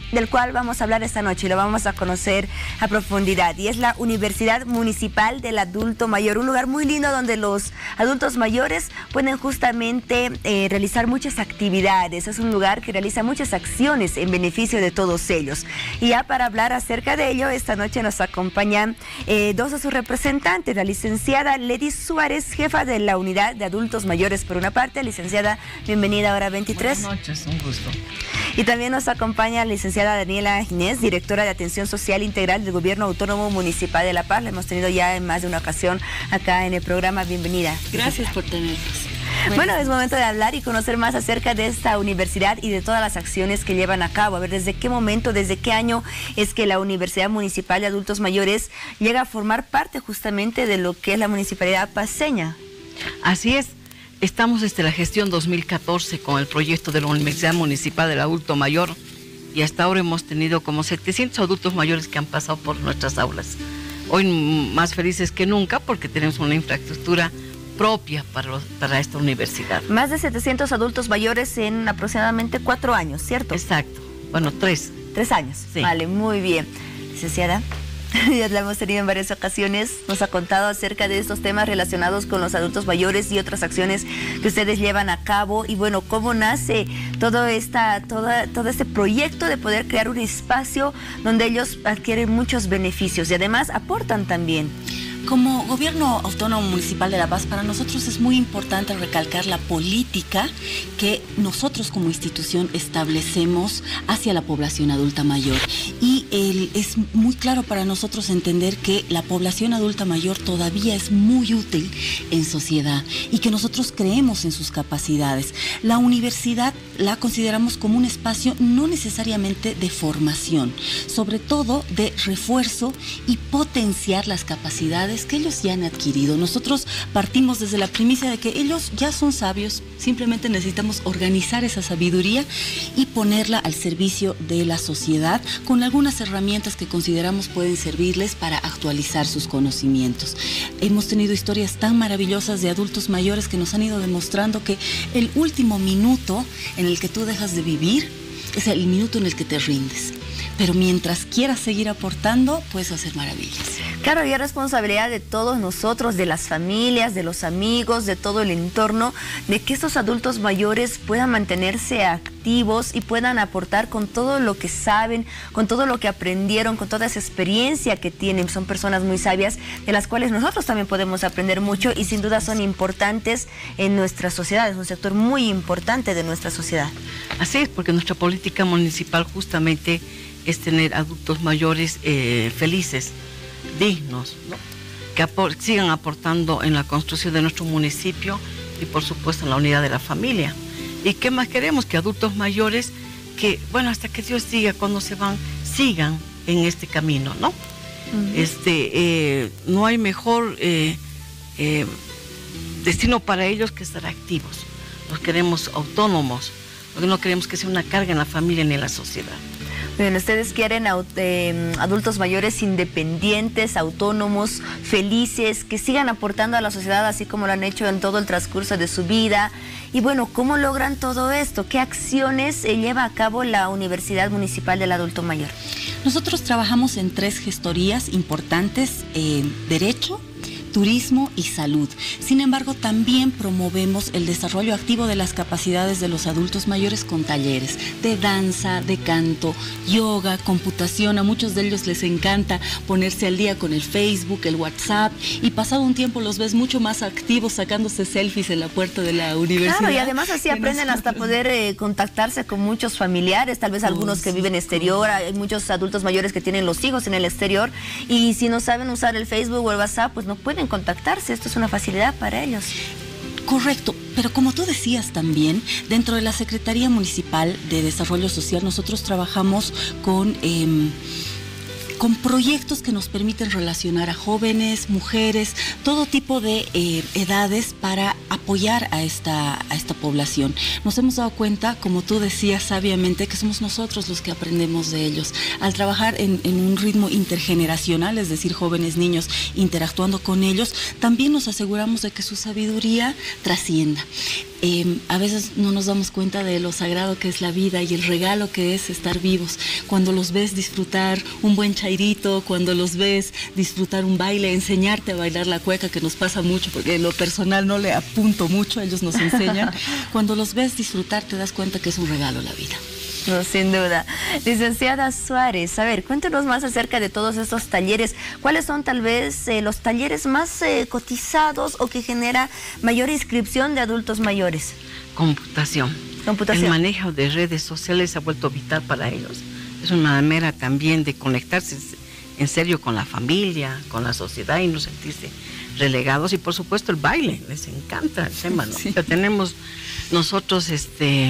del cual vamos a hablar esta noche y lo vamos a conocer a profundidad. Y es la Universidad Municipal del Adulto Mayor, un lugar muy lindo donde los adultos mayores pueden justamente eh, realizar muchas actividades. Es un lugar que realiza muchas acciones en beneficio de todos ellos. Y ya para hablar acerca de ello, esta noche nos acompañan eh, dos de sus representantes, la licenciada Lady Suárez, jefa de la Unidad de Adultos Mayores por una parte. Licenciada, bienvenida a Hora veintitrés. Buenas noches, un gusto. Y también nos acompaña la licenciada Daniela Ginés, directora de Atención Social Integral del Gobierno Autónomo Municipal de La Paz. La hemos tenido ya en más de una ocasión acá en el programa. Bienvenida. Gracias por tenernos. Bueno, es momento de hablar y conocer más acerca de esta universidad y de todas las acciones que llevan a cabo. A ver, ¿desde qué momento, desde qué año es que la Universidad Municipal de Adultos Mayores llega a formar parte justamente de lo que es la municipalidad paceña? Así es. Estamos desde la gestión dos mil catorce con el proyecto de la Universidad Municipal del Adulto Mayor y hasta ahora hemos tenido como setecientos adultos mayores que han pasado por nuestras aulas. Hoy más felices que nunca porque tenemos una infraestructura propia para, los, para esta universidad. Más de setecientos adultos mayores en aproximadamente cuatro años, ¿cierto? Exacto. Bueno, tres. Tres años. Sí. Vale, muy bien. Licenciada, ya la hemos tenido en varias ocasiones, nos ha contado acerca de estos temas relacionados con los adultos mayores y otras acciones que ustedes llevan a cabo. Y bueno, ¿cómo nace todo, esta, toda, todo este proyecto de poder crear un espacio donde ellos adquieren muchos beneficios y además aportan también? Como Gobierno Autónomo Municipal de La Paz, para nosotros es muy importante recalcar la política que nosotros como institución establecemos hacia la población adulta mayor. Y el, es muy claro para nosotros entender que la población adulta mayor todavía es muy útil en sociedad y que nosotros creemos en sus capacidades. La universidad la consideramos como un espacio no necesariamente de formación, sobre todo de refuerzo y potenciar las capacidades que ellos ya han adquirido. Nosotros partimos desde la primicia de que ellos ya son sabios, simplemente necesitamos organizar esa sabiduría y ponerla al servicio de la sociedad con algunas herramientas que consideramos pueden servirles para actualizar sus conocimientos. Hemos tenido historias tan maravillosas de adultos mayores que nos han ido demostrando que el último minuto en el que tú dejas de vivir es el minuto en el que te rindes. Pero mientras quieras seguir aportando, puedes hacer maravillas. Claro, y es responsabilidad de todos nosotros, de las familias, de los amigos, de todo el entorno, de que estos adultos mayores puedan mantenerse activos y puedan aportar con todo lo que saben, con todo lo que aprendieron, con toda esa experiencia que tienen. Son personas muy sabias, de las cuales nosotros también podemos aprender mucho y sin duda son importantes en nuestra sociedad. Es un sector muy importante de nuestra sociedad. Así es, porque nuestra política municipal justamente es tener adultos mayores eh, felices, dignos, ¿no? Que apor sigan aportando en la construcción de nuestro municipio y por supuesto en la unidad de la familia. ¿Y qué más queremos? Que adultos mayores que, bueno, hasta que Dios diga cuando se van, sigan en este camino, ¿no? Uh-huh. Este, eh, no hay mejor eh, eh, destino para ellos que estar activos. Los queremos autónomos, porque no queremos que sea una carga en la familia ni en la sociedad. Bueno, ustedes quieren eh, adultos mayores independientes, autónomos, felices, que sigan aportando a la sociedad así como lo han hecho en todo el transcurso de su vida. Y bueno, ¿cómo logran todo esto? ¿Qué acciones eh, lleva a cabo la Universidad Municipal del Adulto Mayor? Nosotros trabajamos en tres gestorías importantes, eh, derecho, turismo y salud. Sin embargo, también promovemos el desarrollo activo de las capacidades de los adultos mayores con talleres de danza, de canto, yoga, computación. A muchos de ellos les encanta ponerse al día con el Facebook, el WhatsApp, y pasado un tiempo los ves mucho más activos sacándose selfies en la puerta de la universidad. Claro, y además así aprenden hasta poder eh, contactarse con muchos familiares, tal vez algunos que viven exterior. Hay muchos adultos mayores que tienen los hijos en el exterior y si no saben usar el Facebook o el WhatsApp, pues no pueden contactarse. Esto es una facilidad para ellos. Correcto, pero como tú decías también, dentro de la Secretaría Municipal de Desarrollo Social nosotros trabajamos con... Eh, con proyectos que nos permiten relacionar a jóvenes, mujeres, todo tipo de eh, edades para apoyar a esta, a esta población. Nos hemos dado cuenta, como tú decías sabiamente, que somos nosotros los que aprendemos de ellos. Al trabajar en, en un ritmo intergeneracional, es decir, jóvenes, niños, interactuando con ellos, también nos aseguramos de que su sabiduría trascienda. Eh, a veces no nos damos cuenta de lo sagrado que es la vida y el regalo que es estar vivos. Cuando los ves disfrutar un buen chairito, cuando los ves disfrutar un baile, enseñarte a bailar la cueca, que nos pasa mucho, porque en lo personal no le apunto mucho, ellos nos enseñan. Cuando los ves disfrutar, te das cuenta que es un regalo la vida. No, sin duda. Licenciada Suárez, a ver, cuéntenos más acerca de todos estos talleres. ¿Cuáles son tal vez eh, los talleres más eh, cotizados o que genera mayor inscripción de adultos mayores? Computación. Computación. El manejo de redes sociales se ha vuelto vital para ellos. Es una manera también de conectarse en serio con la familia, con la sociedad y no sentirse relegados. Y por supuesto el baile, les encanta el tema, ¿no? Sí. Tenemos nosotros este...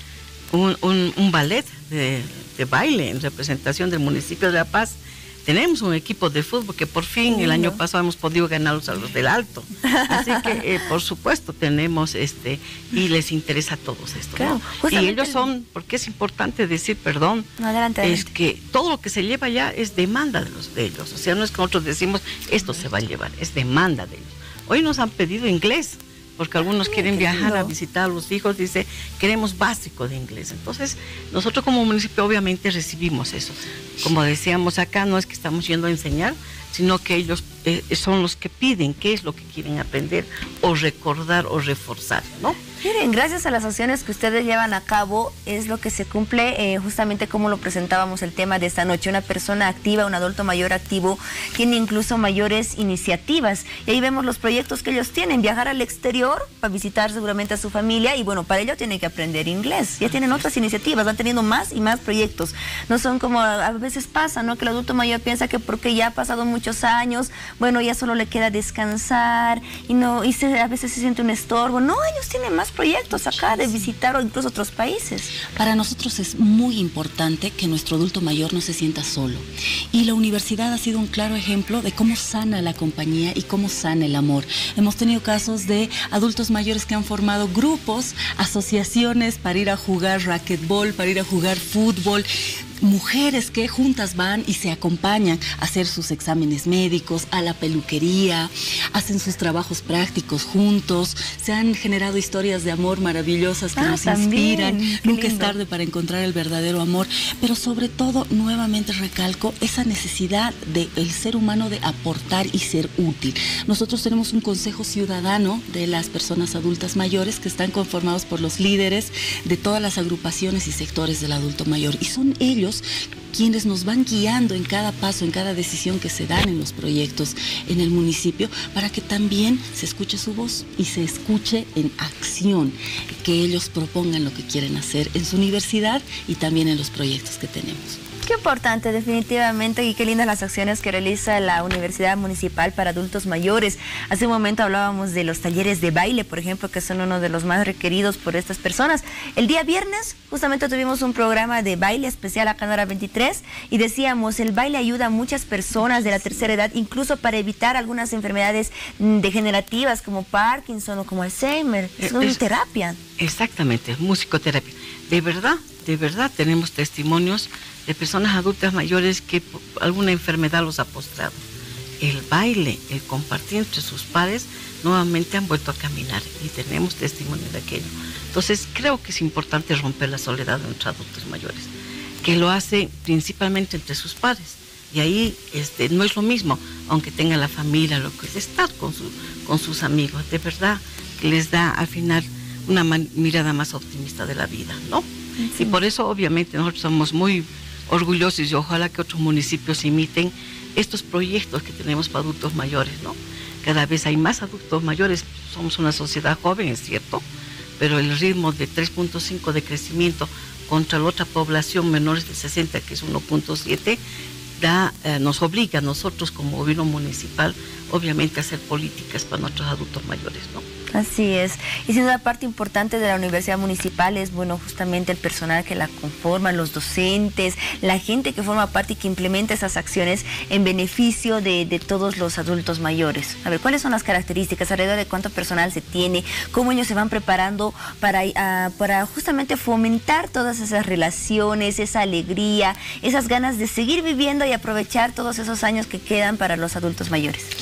Un, un, un ballet de, de baile en representación del municipio de La Paz. Tenemos un equipo de fútbol que por fin el año pasado hemos podido ganarlos a los del Alto. Así que, eh, por supuesto, tenemos este, y les interesa a todos esto, claro, ¿no? Y ellos son, porque es importante decir, perdón, no, adelante, adelante. Es que todo lo que se lleva ya es demanda de, los, de ellos. O sea, no es que nosotros decimos, esto se va a llevar, es demanda de ellos. Hoy nos han pedido inglés, porque algunos quieren viajar a visitar a los hijos, dice, queremos básico de inglés. Entonces, nosotros como municipio obviamente recibimos eso. Como decíamos acá, no es que estamos yendo a enseñar, sino que ellos eh, son los que piden qué es lo que quieren aprender o recordar o reforzar, ¿no? Miren, gracias a las acciones que ustedes llevan a cabo es lo que se cumple, eh, justamente como lo presentábamos el tema de esta noche. Una persona activa, un adulto mayor activo, tiene incluso mayores iniciativas. Y ahí vemos los proyectos que ellos tienen, viajar al exterior para visitar seguramente a su familia y bueno, para ello tienen que aprender inglés. Ya tienen otras iniciativas, van teniendo más y más proyectos. No son como a veces pasa, ¿no? Que el adulto mayor piensa que porque ya ha pasado muchos años, bueno, ya solo le queda descansar y no y se, a veces se siente un estorbo. No, ellos tienen más proyectos acá de visitar o incluso otros países. Para nosotros es muy importante que nuestro adulto mayor no se sienta solo. Y la universidad ha sido un claro ejemplo de cómo sana la compañía y cómo sana el amor. Hemos tenido casos de adultos mayores que han formado grupos, asociaciones para ir a jugar racquetball, para ir a jugar fútbol. Mujeres que juntas van y se acompañan a hacer sus exámenes médicos, a la peluquería, hacen sus trabajos prácticos juntos. Se han generado historias de amor maravillosas que ah, nos inspiran. Nunca es tarde para encontrar el verdadero amor, pero sobre todo, nuevamente recalco, esa necesidad del ser humano de aportar y ser útil. Nosotros tenemos un consejo ciudadano de las personas adultas mayores que están conformados por los líderes de todas las agrupaciones y sectores del adulto mayor, y son ellos quienes nos van guiando en cada paso, en cada decisión que se dan en los proyectos en el municipio, para que también se escuche su voz y se escuche en acción, que ellos propongan lo que quieren hacer en su universidad y también en los proyectos que tenemos. Qué importante, definitivamente, y qué lindas las acciones que realiza la Universidad Municipal para Adultos Mayores. Hace un momento hablábamos de los talleres de baile, por ejemplo, que son uno de los más requeridos por estas personas. El día viernes, justamente tuvimos un programa de baile especial acá en Hora veintitrés, y decíamos, el baile ayuda a muchas personas de la tercera edad, incluso para evitar algunas enfermedades degenerativas como Parkinson o como Alzheimer. Es una terapia. Exactamente, musicoterapia. De verdad, de verdad tenemos testimonios de personas adultas mayores que alguna enfermedad los ha postrado. El baile, el compartir entre sus pares, nuevamente han vuelto a caminar y tenemos testimonio de aquello. Entonces creo que es importante romper la soledad de nuestros adultos mayores, que lo hace principalmente entre sus pares. Y ahí este, no es lo mismo, aunque tenga la familia, lo que es estar con, su, con sus amigos. De verdad que les da al final una mirada más optimista de la vida, ¿no? Sí. Y por eso obviamente nosotros somos muy orgullosos y ojalá que otros municipios imiten estos proyectos que tenemos para adultos mayores, ¿no? Cada vez hay más adultos mayores, somos una sociedad joven, es cierto, pero el ritmo de tres punto cinco de crecimiento contra la otra población menores de sesenta, que es uno punto siete, da, eh, nos obliga a nosotros como gobierno municipal, obviamente, a hacer políticas para nuestros adultos mayores, ¿no? Así es. Y sin duda parte importante de la Universidad Municipal es, bueno, justamente el personal que la conforma, los docentes, la gente que forma parte y que implementa esas acciones en beneficio de, de todos los adultos mayores. A ver, ¿cuáles son las características? ¿Alrededor de cuánto personal se tiene? ¿Cómo ellos se van preparando para, uh, para justamente fomentar todas esas relaciones, esa alegría, esas ganas de seguir viviendo y aprovechar todos esos años que quedan para los adultos mayores?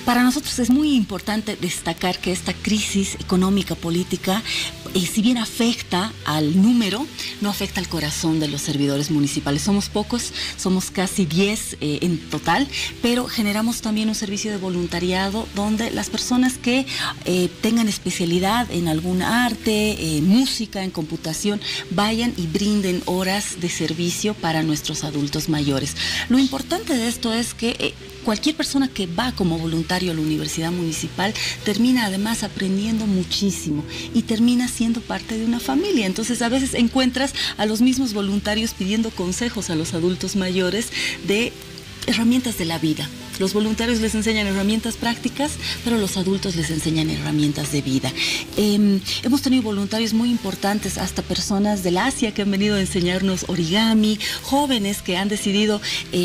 Para nosotros es muy importante destacar que esta crisis económica, política, eh, si bien afecta al número, no afecta al corazón de los servidores municipales. Somos pocos, somos casi diez eh, en total, pero generamos también un servicio de voluntariado donde las personas que eh, tengan especialidad en algún arte, eh, música, en computación, vayan y brinden horas de servicio para nuestros adultos mayores. Lo importante de esto es que eh, cualquier persona que va como voluntario a la Universidad Municipal termina además aprendiendo muchísimo y termina siendo parte de una familia. Entonces a veces encuentras a los mismos voluntarios pidiendo consejos a los adultos mayores de herramientas de la vida. Los voluntarios les enseñan herramientas prácticas, pero los adultos les enseñan herramientas de vida. Eh, hemos tenido voluntarios muy importantes, hasta personas del Asia que han venido a enseñarnos origami, jóvenes que han decidido Eh,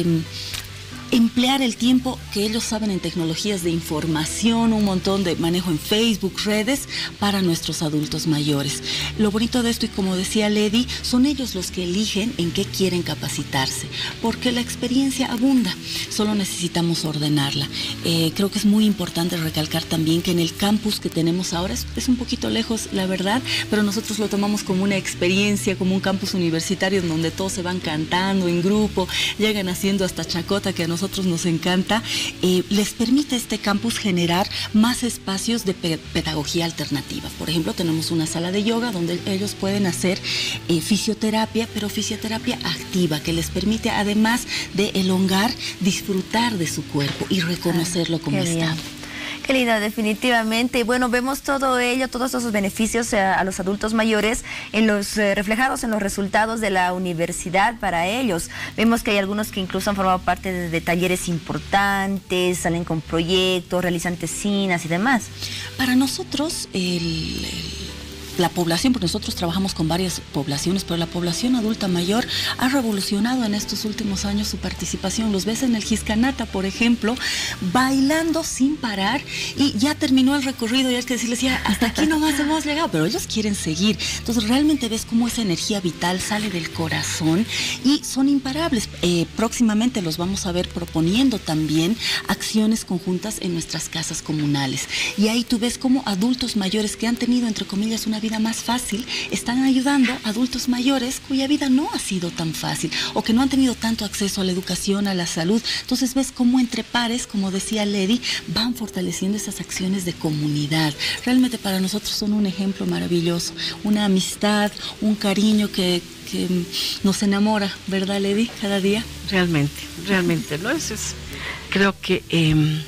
emplear el tiempo que ellos saben en tecnologías de información, un montón de manejo en Facebook, redes, para nuestros adultos mayores. Lo bonito de esto, y como decía Lady, son ellos los que eligen en qué quieren capacitarse, porque la experiencia abunda, solo necesitamos ordenarla. Eh, creo que es muy importante recalcar también que en el campus que tenemos ahora, es, es un poquito lejos, la verdad, pero nosotros lo tomamos como una experiencia, como un campus universitario en donde todos se van cantando en grupo, llegan haciendo hasta chacota, que a nosotros nosotros nos encanta. Eh, les permite este campus generar más espacios de pe pedagogía alternativa. Por ejemplo, tenemos una sala de yoga donde ellos pueden hacer eh, fisioterapia, pero fisioterapia activa, que les permite, además de elongar, disfrutar de su cuerpo y reconocerlo como está. Qué lindo, definitivamente. Y bueno, vemos todo ello, todos esos beneficios a, a los adultos mayores en los eh, reflejados en los resultados de la universidad para ellos. Vemos que hay algunos que incluso han formado parte de, de talleres importantes, salen con proyectos, realizan tesinas y demás. Para nosotros, el, el la población, porque nosotros trabajamos con varias poblaciones, pero la población adulta mayor ha revolucionado en estos últimos años su participación. Los ves en el Giscanata, por ejemplo, bailando sin parar, y ya terminó el recorrido y hay que decirles, ya, hasta aquí nomás hemos llegado, pero ellos quieren seguir. Entonces realmente ves cómo esa energía vital sale del corazón y son imparables. Eh, próximamente los vamos a ver proponiendo también acciones conjuntas en nuestras casas comunales. Y ahí tú ves cómo adultos mayores que han tenido, entre comillas, una vida vida más fácil, están ayudando a adultos mayores cuya vida no ha sido tan fácil o que no han tenido tanto acceso a la educación, a la salud. Entonces ves cómo entre pares, como decía Lady, van fortaleciendo esas acciones de comunidad. Realmente para nosotros son un ejemplo maravilloso, una amistad, un cariño que, que nos enamora, ¿verdad, Lady? Cada día. Realmente, realmente, ¿no? Eso es, creo que eh,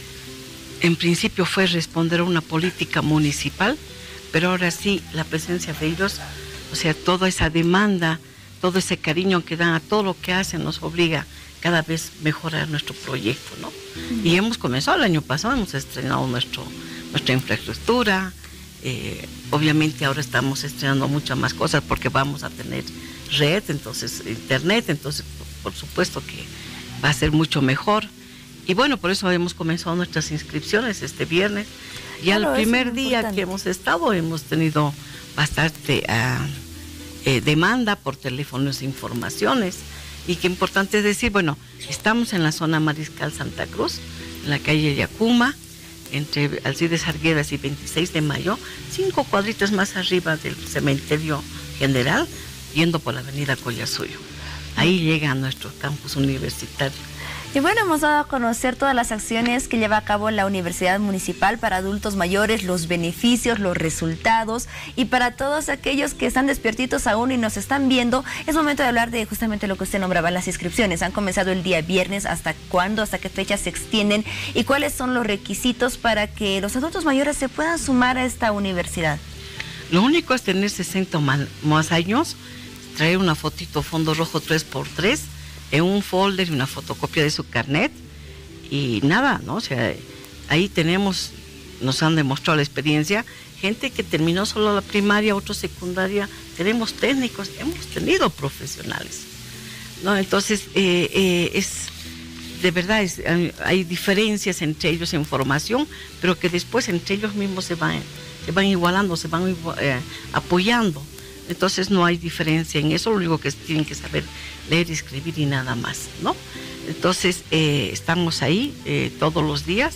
en principio fue responder a una política municipal, pero ahora sí, la presencia de ellos, o sea, toda esa demanda, todo ese cariño que dan a todo lo que hacen, nos obliga cada vez a mejorar nuestro proyecto, ¿no? Uh-huh. Y hemos comenzado el año pasado, hemos estrenado nuestro, nuestra infraestructura, eh, obviamente ahora estamos estrenando muchas más cosas porque vamos a tener red, entonces internet, entonces por supuesto que va a ser mucho mejor. Y bueno, por eso hemos comenzado nuestras inscripciones este viernes. Ya claro, el primer día que hemos estado hemos tenido bastante uh, eh, demanda por teléfonos e informaciones. Y qué importante es decir, bueno, estamos en la zona Mariscal Santa Cruz, en la calle Yacuma, entre Alcides Arguedas y veintiséis de mayo, cinco cuadritas más arriba del cementerio general, yendo por la avenida Collasuyo. Ahí llega nuestro campus universitario. Y bueno, hemos dado a conocer todas las acciones que lleva a cabo la Universidad Municipal para adultos mayores, los beneficios, los resultados, y para todos aquellos que están despiertitos aún y nos están viendo, es momento de hablar de justamente lo que usted nombraba, las inscripciones. Han comenzado el día viernes, ¿hasta cuándo? ¿Hasta qué fecha se extienden? ¿Y cuáles son los requisitos para que los adultos mayores se puedan sumar a esta universidad? Lo único es tener sesenta más años, traer una fotito fondo rojo tres por tres, en un folder y una fotocopia de su carnet y nada, ¿no? O sea, ahí tenemos, nos han demostrado la experiencia, gente que terminó solo la primaria, otro secundaria, tenemos técnicos, hemos tenido profesionales, ¿no? Entonces, eh, eh, es, de verdad, es, hay diferencias entre ellos en formación, pero que después entre ellos mismos se van, se van igualando, se van eh, apoyando. Entonces no hay diferencia en eso, lo único que tienen que saber leer y escribir y nada más, ¿no? Entonces eh, estamos ahí eh, todos los días,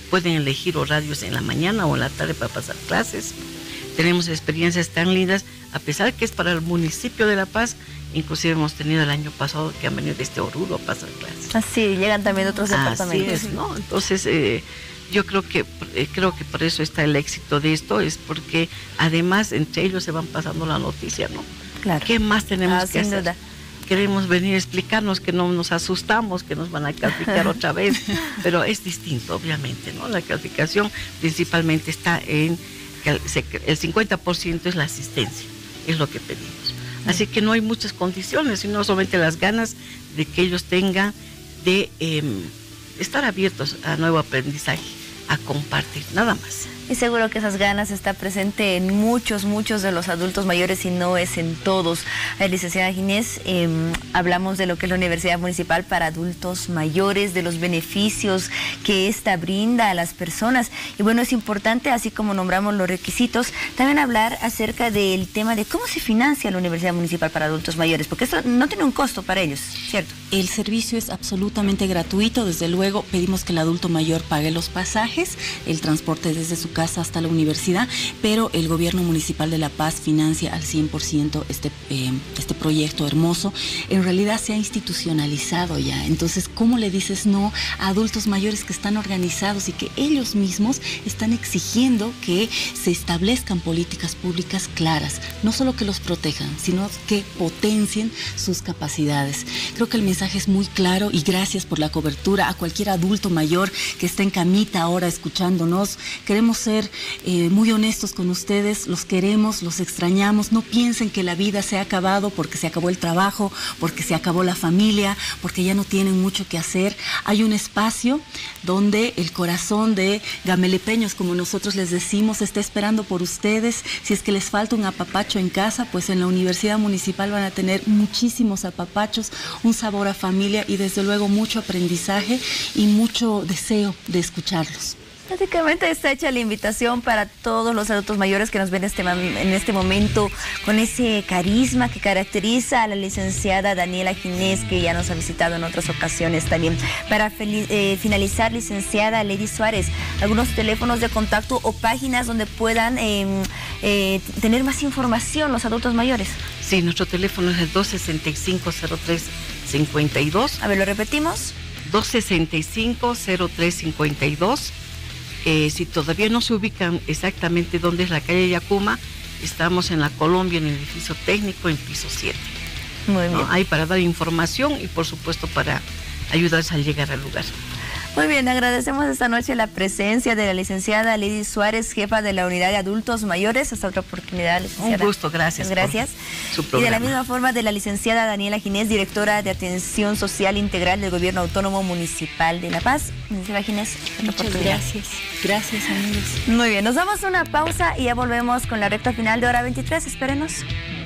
pueden elegir horarios en la mañana o en la tarde para pasar clases. Tenemos experiencias tan lindas, a pesar que es para el municipio de La Paz. Inclusive hemos tenido el año pasado que han venido desde Oruro a pasar clases. Así, llegan también otros departamentos. Así es, ¿no? Entonces, eh, yo creo que eh, creo que por eso está el éxito de esto, es porque además entre ellos se van pasando la noticia, ¿no? Claro. ¿Qué más tenemos Ah, que sin hacer? duda. Queremos venir a explicarnos, que no nos asustamos, que nos van a calificar otra vez, pero es distinto, obviamente, ¿no? La calificación principalmente está en que el, el cincuenta por ciento es la asistencia, es lo que pedimos. Así que no hay muchas condiciones, sino solamente las ganas de que ellos tengan de eh, estar abiertos a nuevo aprendizaje, a compartir, nada más. Y seguro que esas ganas está presente en muchos, muchos de los adultos mayores y no es en todos. Eh, licenciada Ginés, eh, hablamos de lo que es la Universidad Municipal para Adultos Mayores, de los beneficios que esta brinda a las personas. Y bueno, es importante, así como nombramos los requisitos, también hablar acerca del tema de cómo se financia la Universidad Municipal para Adultos Mayores, porque esto no tiene un costo para ellos, ¿cierto? El servicio es absolutamente gratuito. Desde luego pedimos que el adulto mayor pague los pasajes, el transporte desde su casa hasta la universidad, pero el gobierno municipal de La Paz financia al cien por ciento este, eh, este proyecto hermoso. En realidad se ha institucionalizado ya. Entonces, ¿cómo le dices no a adultos mayores que están organizados y que ellos mismos están exigiendo que se establezcan políticas públicas claras? No solo que los protejan, sino que potencien sus capacidades. Creo que el mensaje es muy claro y gracias por la cobertura. A cualquier adulto mayor que está en camita ahora escuchándonos, queremos ser eh, muy honestos con ustedes, los queremos, los extrañamos. No piensen que la vida se ha acabado porque se acabó el trabajo, porque se acabó la familia, porque ya no tienen mucho que hacer. Hay un espacio donde el corazón de gamelepeños, como nosotros les decimos, está esperando por ustedes. Si es que les falta un apapacho en casa, pues en la Universidad Municipal van a tener muchísimos apapachos, un sabor a familia y desde luego mucho aprendizaje y mucho deseo de escucharlos. Prácticamente está hecha la invitación para todos los adultos mayores que nos ven este, en este momento con ese carisma que caracteriza a la licenciada Daniela Ginés, que ya nos ha visitado en otras ocasiones también. Para eh, finalizar, licenciada Lady Suárez, algunos teléfonos de contacto o páginas donde puedan eh, eh, tener más información los adultos mayores. Sí, nuestro teléfono es el dos sesenta y cinco, cero tres cincuenta y dos. A ver, ¿lo repetimos? dos sesenta y cinco, cero tres cincuenta y dos. Eh, si todavía no se ubican exactamente dónde es la calle Yacuma, estamos en la Colombia, en el edificio técnico, en piso siete. Muy bien. ¿No? Ahí para dar información y por supuesto para ayudarles a llegar al lugar. Muy bien, agradecemos esta noche la presencia de la licenciada Lady Suárez, jefa de la Unidad de Adultos Mayores. Hasta otra oportunidad, licenciada. Un gusto, gracias. Gracias. Su y de la misma forma de la licenciada Daniela Ginés, directora de Atención Social Integral del Gobierno Autónomo Municipal de La Paz. Licenciada Ginés, muchas gracias. Gracias, amigos. Muy bien, nos damos una pausa y ya volvemos con la recta final de Hora veintitrés. Espérenos.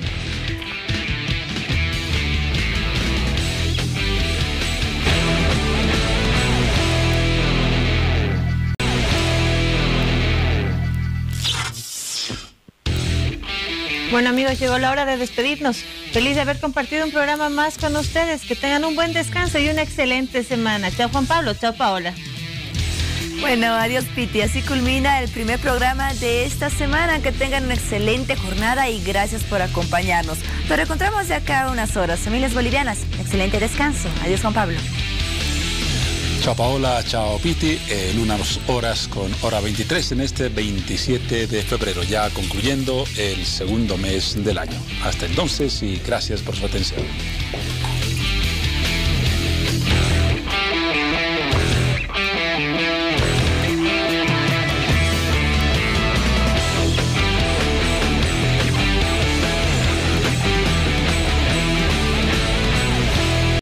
Bueno, amigos, llegó la hora de despedirnos. Feliz de haber compartido un programa más con ustedes. Que tengan un buen descanso y una excelente semana. Chao, Juan Pablo. Chao, Paola. Bueno, adiós, Piti. Así culmina el primer programa de esta semana. Que tengan una excelente jornada y gracias por acompañarnos. Nos reencontramos de acá a unas horas. Familias bolivianas, excelente descanso. Adiós, Juan Pablo. Chao Paola, chao Piti, en unas horas con Hora veintitrés en este veintisiete de febrero, ya concluyendo el segundo mes del año. Hasta entonces y gracias por su atención.